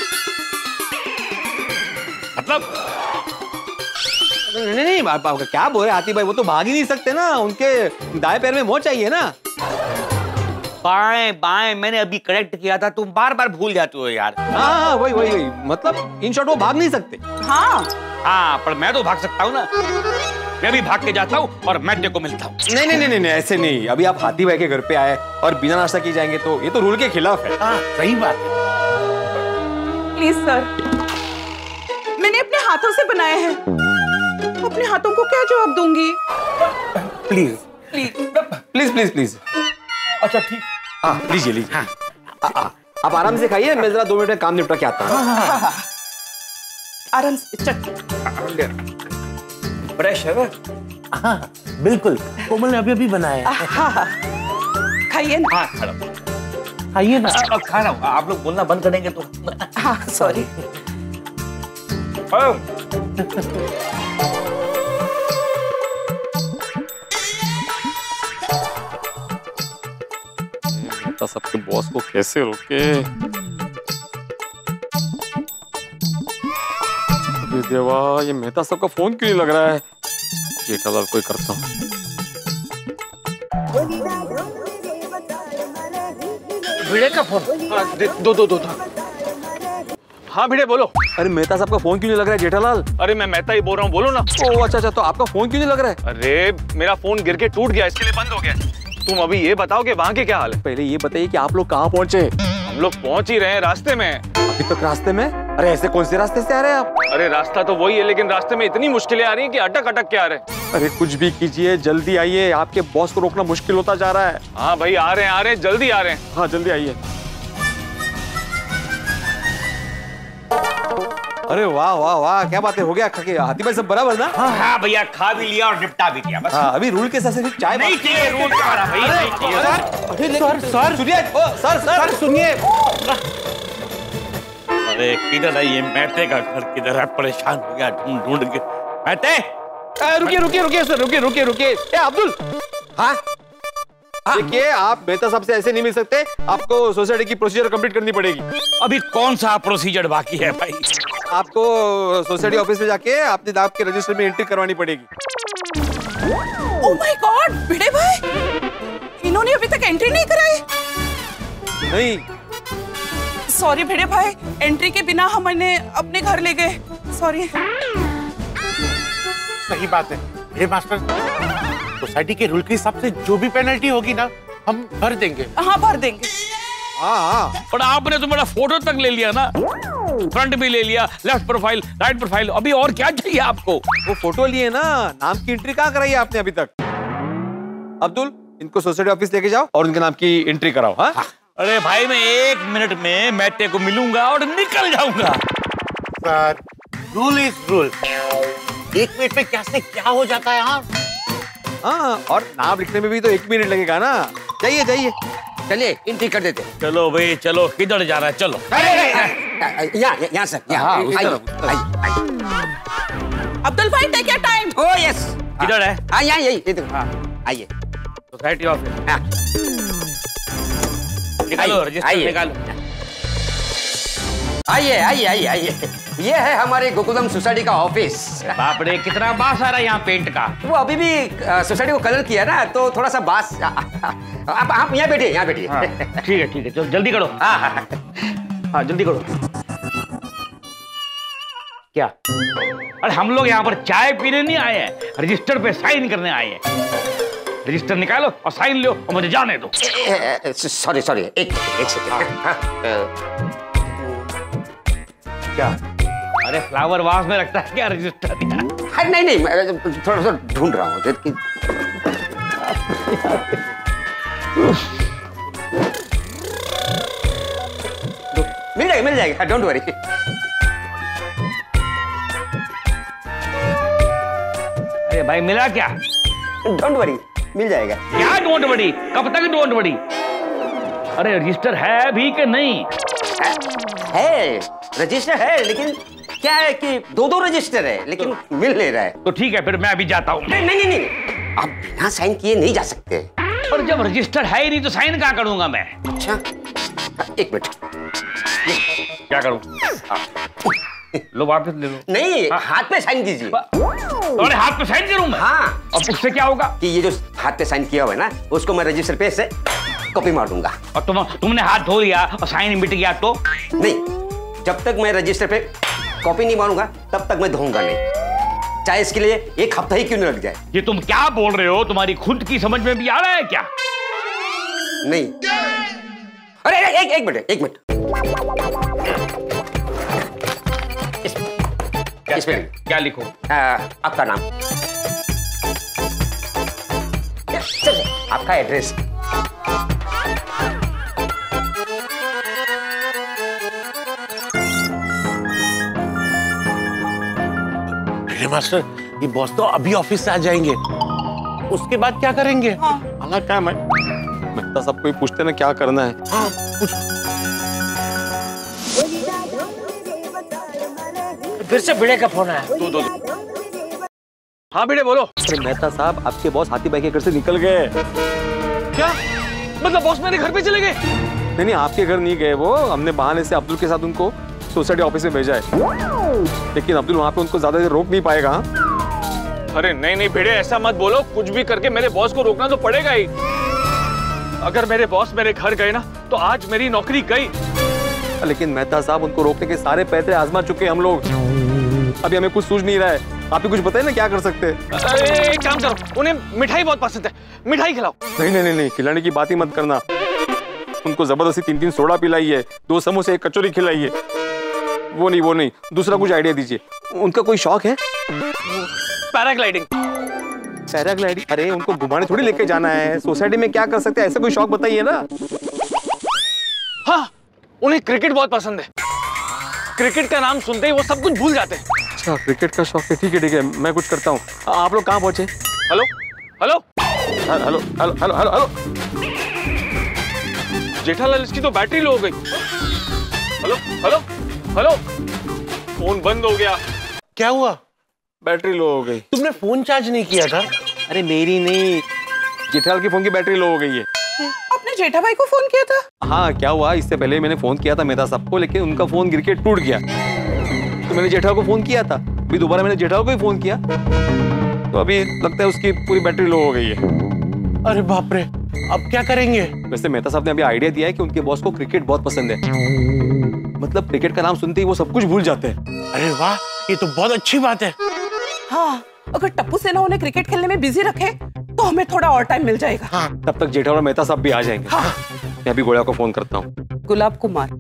मतलब नहीं नहीं, नहीं आप, आप, क्या बोल रहे आती भाई, वो तो भाग ही नहीं सकते ना, उनके दाएं पैर में मोच चाहिए ना। बाएं बाएं मैंने अभी करेक्ट किया था, तुम बार बार भूल जाते हो यार। हाँ हाँ वही वही वही, मतलब इन शॉर्ट वो भाग नहीं सकते। हाँ हाँ पर मैं तो भाग सकता हूँ ना, मैं भी भाग के जाता हूँ और मैत्रे को मिलता हूँ। नहीं नहीं नहीं नहीं ऐसे नहीं, अभी आप हाथी भाई के घर पे आए और बिना नाश्ता किए जाएंगे तो ये तो रूल के खिलाफ है। हाँ सही बात है। प्लीज सर, मैंने अपने हाथों से बनाया है, अपने हाथों को क्या जवाब दूंगी? Please please please please please. अच्छा ठीक, हाँ लीजिए लीजिए। हाँ आ, आ, आप आराम से खाइए, मैं जरा दो मिनट में काम निपटा के आता हूँ। आराम से चट। प्रेशर? हाँ बिल्कुल, कोमल ने अभी अभी बनाया है। हाँ हाँ खाइए ना। हाँ खड़ा खाइए ना। अब खा रहा हूँ, आप लोग बोलना बंद करेंगे तो। हाँ सॉरी। तो सबके बॉस को कैसे रोके? ये देवा, ये मेहता साहब का फोन क्यों नहीं लग रहा है? जेठालाल कोई करता हूँ। भिड़े का फोन। हाँ, दो दो दो दो। हाँ भिड़े बोलो। अरे मेहता साहब का फोन क्यों नहीं लग रहा है जेठालाल? अरे मैं मेहता ही बोल रहा हूँ, बोलो ना। ओ अच्छा अच्छा, तो आपका फोन क्यों नहीं लग रहा है? अरे मेरा फोन गिर के टूट गया, इसके लिए बंद हो गया। तुम अभी ये बताओ कि वहाँ के क्या हाल है? पहले ये बताइए कि आप लोग कहाँ पहुँचे? हम लोग पहुँच ही रहे हैं, रास्ते में। अभी तक रास्ते में? अरे ऐसे कौन से रास्ते से आ रहे हैं आप? अरे रास्ता तो वही है, लेकिन रास्ते में इतनी मुश्किलें आ रही हैं कि अटक अटक के आ रहे हैं। अरे कुछ भी कीजिए, जल्दी आइए, आपके बॉस को रोकना मुश्किल होता जा रहा है। हाँ भाई आ रहे हैं, आ रहे हैं, जल्दी आ रहे हैं। हाँ जल्दी आइए। अरे वाह वाह वाह, क्या बात है, हो गया खा के? हाथी भाई सब बराबर ना? हाँ हाँ भैया, खा भी लिया और निपटा भी दिया बस। हाँ अभी रूल के साथ सिर्फ चाय नहीं चाहिए, रूल का भाई नहीं चाहिए। सर सर सुनिए, सर सर सुनिए। अरे किधर है ये मेहते का घर, किधर है? परेशान हो गया ढूंढ ढूंढ के। मेहते रुकिए रुकिए रुकिए सर, रुकिए रुकिए रुकिए। ए अब्दुल। हाँ देखिए, आप मेहता साहब से ऐसे नहीं मिल सकते, आपको सोसाइटी की प्रोसीजर कंप्लीट करनी पड़ेगी। अभी कौन सा प्रोसीजर बाकी है भाई? आपको सोसाइटी ऑफिस में जाके आपने नाम के रजिस्टर में एंट्री करवानी पड़ेगी। ओह माय गॉड, भिड़े भाई, इन्होंने अभी तक एंट्री नहीं कराई? नहीं। सॉरी भिड़े भाई, एंट्री के बिना हम इन्हें अपने घर ले गए, सॉरी। सही बात है भिड़े मास्टर, सोसाइटी के रूल के हिसाब से जो भी पेनल्टी होगी ना, हम भर देंगे। हाँ भर देंगे। हाँ हाँ, पर आपने तो मेरा फोटो तक ले लिया ना, फ्रंट भी ले लिया, लेफ्ट प्रोफाइल, राइट प्रोफाइल, अभी और क्या चाहिए आपको? वो फोटो लिए ना, नाम की एंट्री कहाँ कराई आपने अभी तक? अब्दुल, इनको सोसाइटी ऑफिस लेके जाओ और उनके नाम की एंट्री कराओ। हाँ? हाँ। अरे भाई, मैं एक मिनट में मेहते को मिलूंगा और निकल जाऊंगा। Sir, rule is rule. एक मिनट में क्या से क्या हो जाता है। हाँ हाँ, और नाम लिखने में भी तो एक मिनट लगेगा ना। जाइए जाइए, चलिए एंट्री कर देते। चलो भाई चलो, किधर जा रहा है? चलो यहाँ यहाँ सर, यहाँ अब्दुल भाई, take your time. Oh yes. किधर है? हाँ यहाँ यही, आइए। Society office. निकालो रजिस्टर, निकालो। आइए आइए आइए आइए, ये है हमारे गोकुलम सोसाइटी का ऑफिस। बाप रे, कितना बास आ रहा है यहाँ पेंट का। वो अभी भी सोसाइटी को कलर किया ना, तो थोड़ा सा बास। आप आप यहाँ बैठिए, यहाँ बैठिए। हाँ, ठीक है ठीक है, चलो जल्दी करो। हाँ हाँ हाँ जल्दी करो। क्या? अरे हम लोग यहाँ पर चाय पीने नहीं आए हैं, रजिस्टर पे साइन करने आए हैं। रजिस्टर निकालो और साइन लो और मुझे जाने दो। सॉरी सॉरी, एक एक सेकंड। क्या? अरे फ्लावर वास में रखता है क्या रजिस्टर? अरे नहीं नहीं, थोड़ा सा ढूंढ रहा हूँ। मिल जाएगा मिल जाएगा, डोंट वरी। अरे भाई मिला क्या? डोंट वरी, मिल जाएगा। क्या डोंट वरी? कब तक डोंट वरी? अरे रजिस्टर है भी कि नहीं? है, रजिस्टर है, लेकिन क्या है कि दो दो रजिस्टर है, लेकिन तो, मिल नहीं रहा है। तो ठीक है, फिर मैं अभी जाता हूँ। नहीं नहीं नहीं, आप बिना साइन किए नहीं जा सकते। और जब रजिस्टर है ही नहीं तो साइन क्या करूंगा मैं? अच्छा एक मिनट, क्या करूँ? लो वापस ले लो। नहीं, हाथ पे साइन कीजिए। अरे हाथ पे साइन करूँ मैं? हाँ। अब उससे क्या होगा? कि ये जो हाथ पे साइन किया हुआ है ना, उसको मैं रजिस्टर पे से कॉपी मार दूंगा। और तुम तुमने हाथ धो लिया और साइन मिट गया तो? नहीं, जब तक मैं रजिस्टर पे कॉपी नहीं मारूंगा तब तक मैं धोऊंगा नहीं, चाहे इसके लिए एक हफ्ता ही क्यों नहीं लग जाए। ये तुम क्या बोल रहे हो? तुम्हारी खुद की समझ में भी आ रहा है क्या? नहीं। अरे एक एक मिनट एक मिनट, इसमें क्या लिखो? आ, आपका नाम, आपका एड्रेस। मास्टर, ये बॉस तो अभी ऑफिस से आ जाएंगे। उसके बाद क्या करेंगे? हाँ। आना क्या मैं मेहता साहब को ही पूछते ना क्या करना है। हाँ, पूछ। फिर से भिड़े का फोन आया। दो दो हाँ भिड़े बोलो। अरे मेहता साहब आपके बॉस हाथी भाई के घर से निकल गए। क्या मतलब बॉस मेरे घर पे चले गए? नहीं नहीं आपके घर नहीं गए वो, हमने बहाने से अब्दुल के साथ उनको सोसाइटी ऑफिस में भेजा है, लेकिन अब्दुल वहाँ पे उनको ज्यादा देर रोक नहीं पाएगा। अरे नहीं नहीं भिड़े ऐसा मत बोलो, कुछ भी करके मेरे बॉस को रोकना तो पड़ेगा ही। अगर मेरे बॉस मेरे घर गए ना तो आज मेरी नौकरी गई। लेकिन मेहता साहब उनको रोकने के सारे पैतरे आजमा चुके हैं हम लोग, अभी हमें कुछ सूझ नहीं रहा है। आप ही कुछ बताइए ना क्या कर सकते हैं। अरे एक काम करो, उन्हें मिठाई बहुत पसंद है, मिठाई खिलाओ। नहीं नहीं नहीं नहीं खिलाने की बात ही मत करना, उनको जबरदस्ती तीन तीन सोडा पिलाई है, दो समोसे एक कचौरी खिलाई है। वो नहीं वो नहीं दूसरा कुछ आइडिया दीजिए। उनका कोई शौक है? पैराग्लाइडिंग। पैराग्लाइडिंग? अरे उनको घुमाने थोड़ी लेके जाना है, सोसाइटी में क्या कर सकते हैं ऐसा कोई शौक बताइए ना। हाँ उन्हें क्रिकेट बहुत पसंद है, क्रिकेट का नाम सुनते ही वो सब कुछ भूल जाते हैं। अच्छा क्रिकेट का शौक है, ठीक है ठीक है मैं कुछ करता हूँ। आप लोग कहाँ पहुंचे? Hello hello hello hello hello hello hello Jethalal इसकी तो बैटरी लो हो गई। हेलो हेलो हेलो फोन बंद हो गया। क्या हुआ? बैटरी लो हो गई। तुमने फोन चार्ज नहीं किया था? अरे मेरी नहीं, जेठालाल की फोन की बैटरी लो हो गई है। आपने जेठा भाई को फोन किया था? हाँ क्या हुआ, इससे पहले मैंने फोन किया था मेहता साहब को, लेकिन उनका फोन गिर के टूट गया, तो मैंने जेठा को फोन किया था। अभी दोबारा मैंने जेठा को ही फोन किया, तो अभी लगता है उसकी पूरी बैटरी लो हो गई है। अरे बाप रे, अब क्या करेंगे? वैसे मेहता साहब ने अभी आइडिया दिया है कि उनके बॉस को क्रिकेट बहुत पसंद है, मतलब क्रिकेट का नाम सुनते ही वो सब कुछ भूल जाते हैं। अरे वाह, ये तो बहुत अच्छी बात है। हाँ, अगर टप्पू सेना उन्हें क्रिकेट खेलने में बिजी रखे तो हमें थोड़ा और टाइम मिल जाएगा। हाँ, तब तक जेठा और मेहता साहब भी आ जाएंगे। हाँ। मैं अभी गोया को फोन करता हूँ। गुलाब कुमार।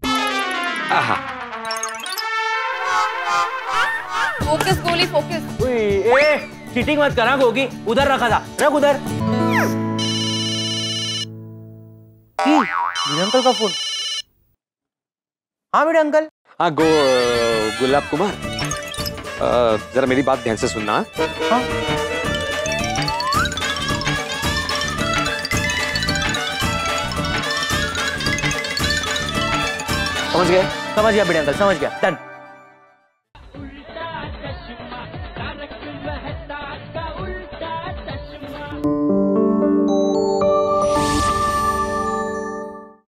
Focus Goli focus. ए, चीटिंग मत करा गोगी, उधर रखा था, रख उधर। मेरे अंकल का फोन। हाँ मेरे अंकल। हाँ गो गुलाब कुमार, जरा मेरी बात ध्यान से सुनना। हाँ। समझ गए? समझ गया बड़े अंकल, समझ गया। डन।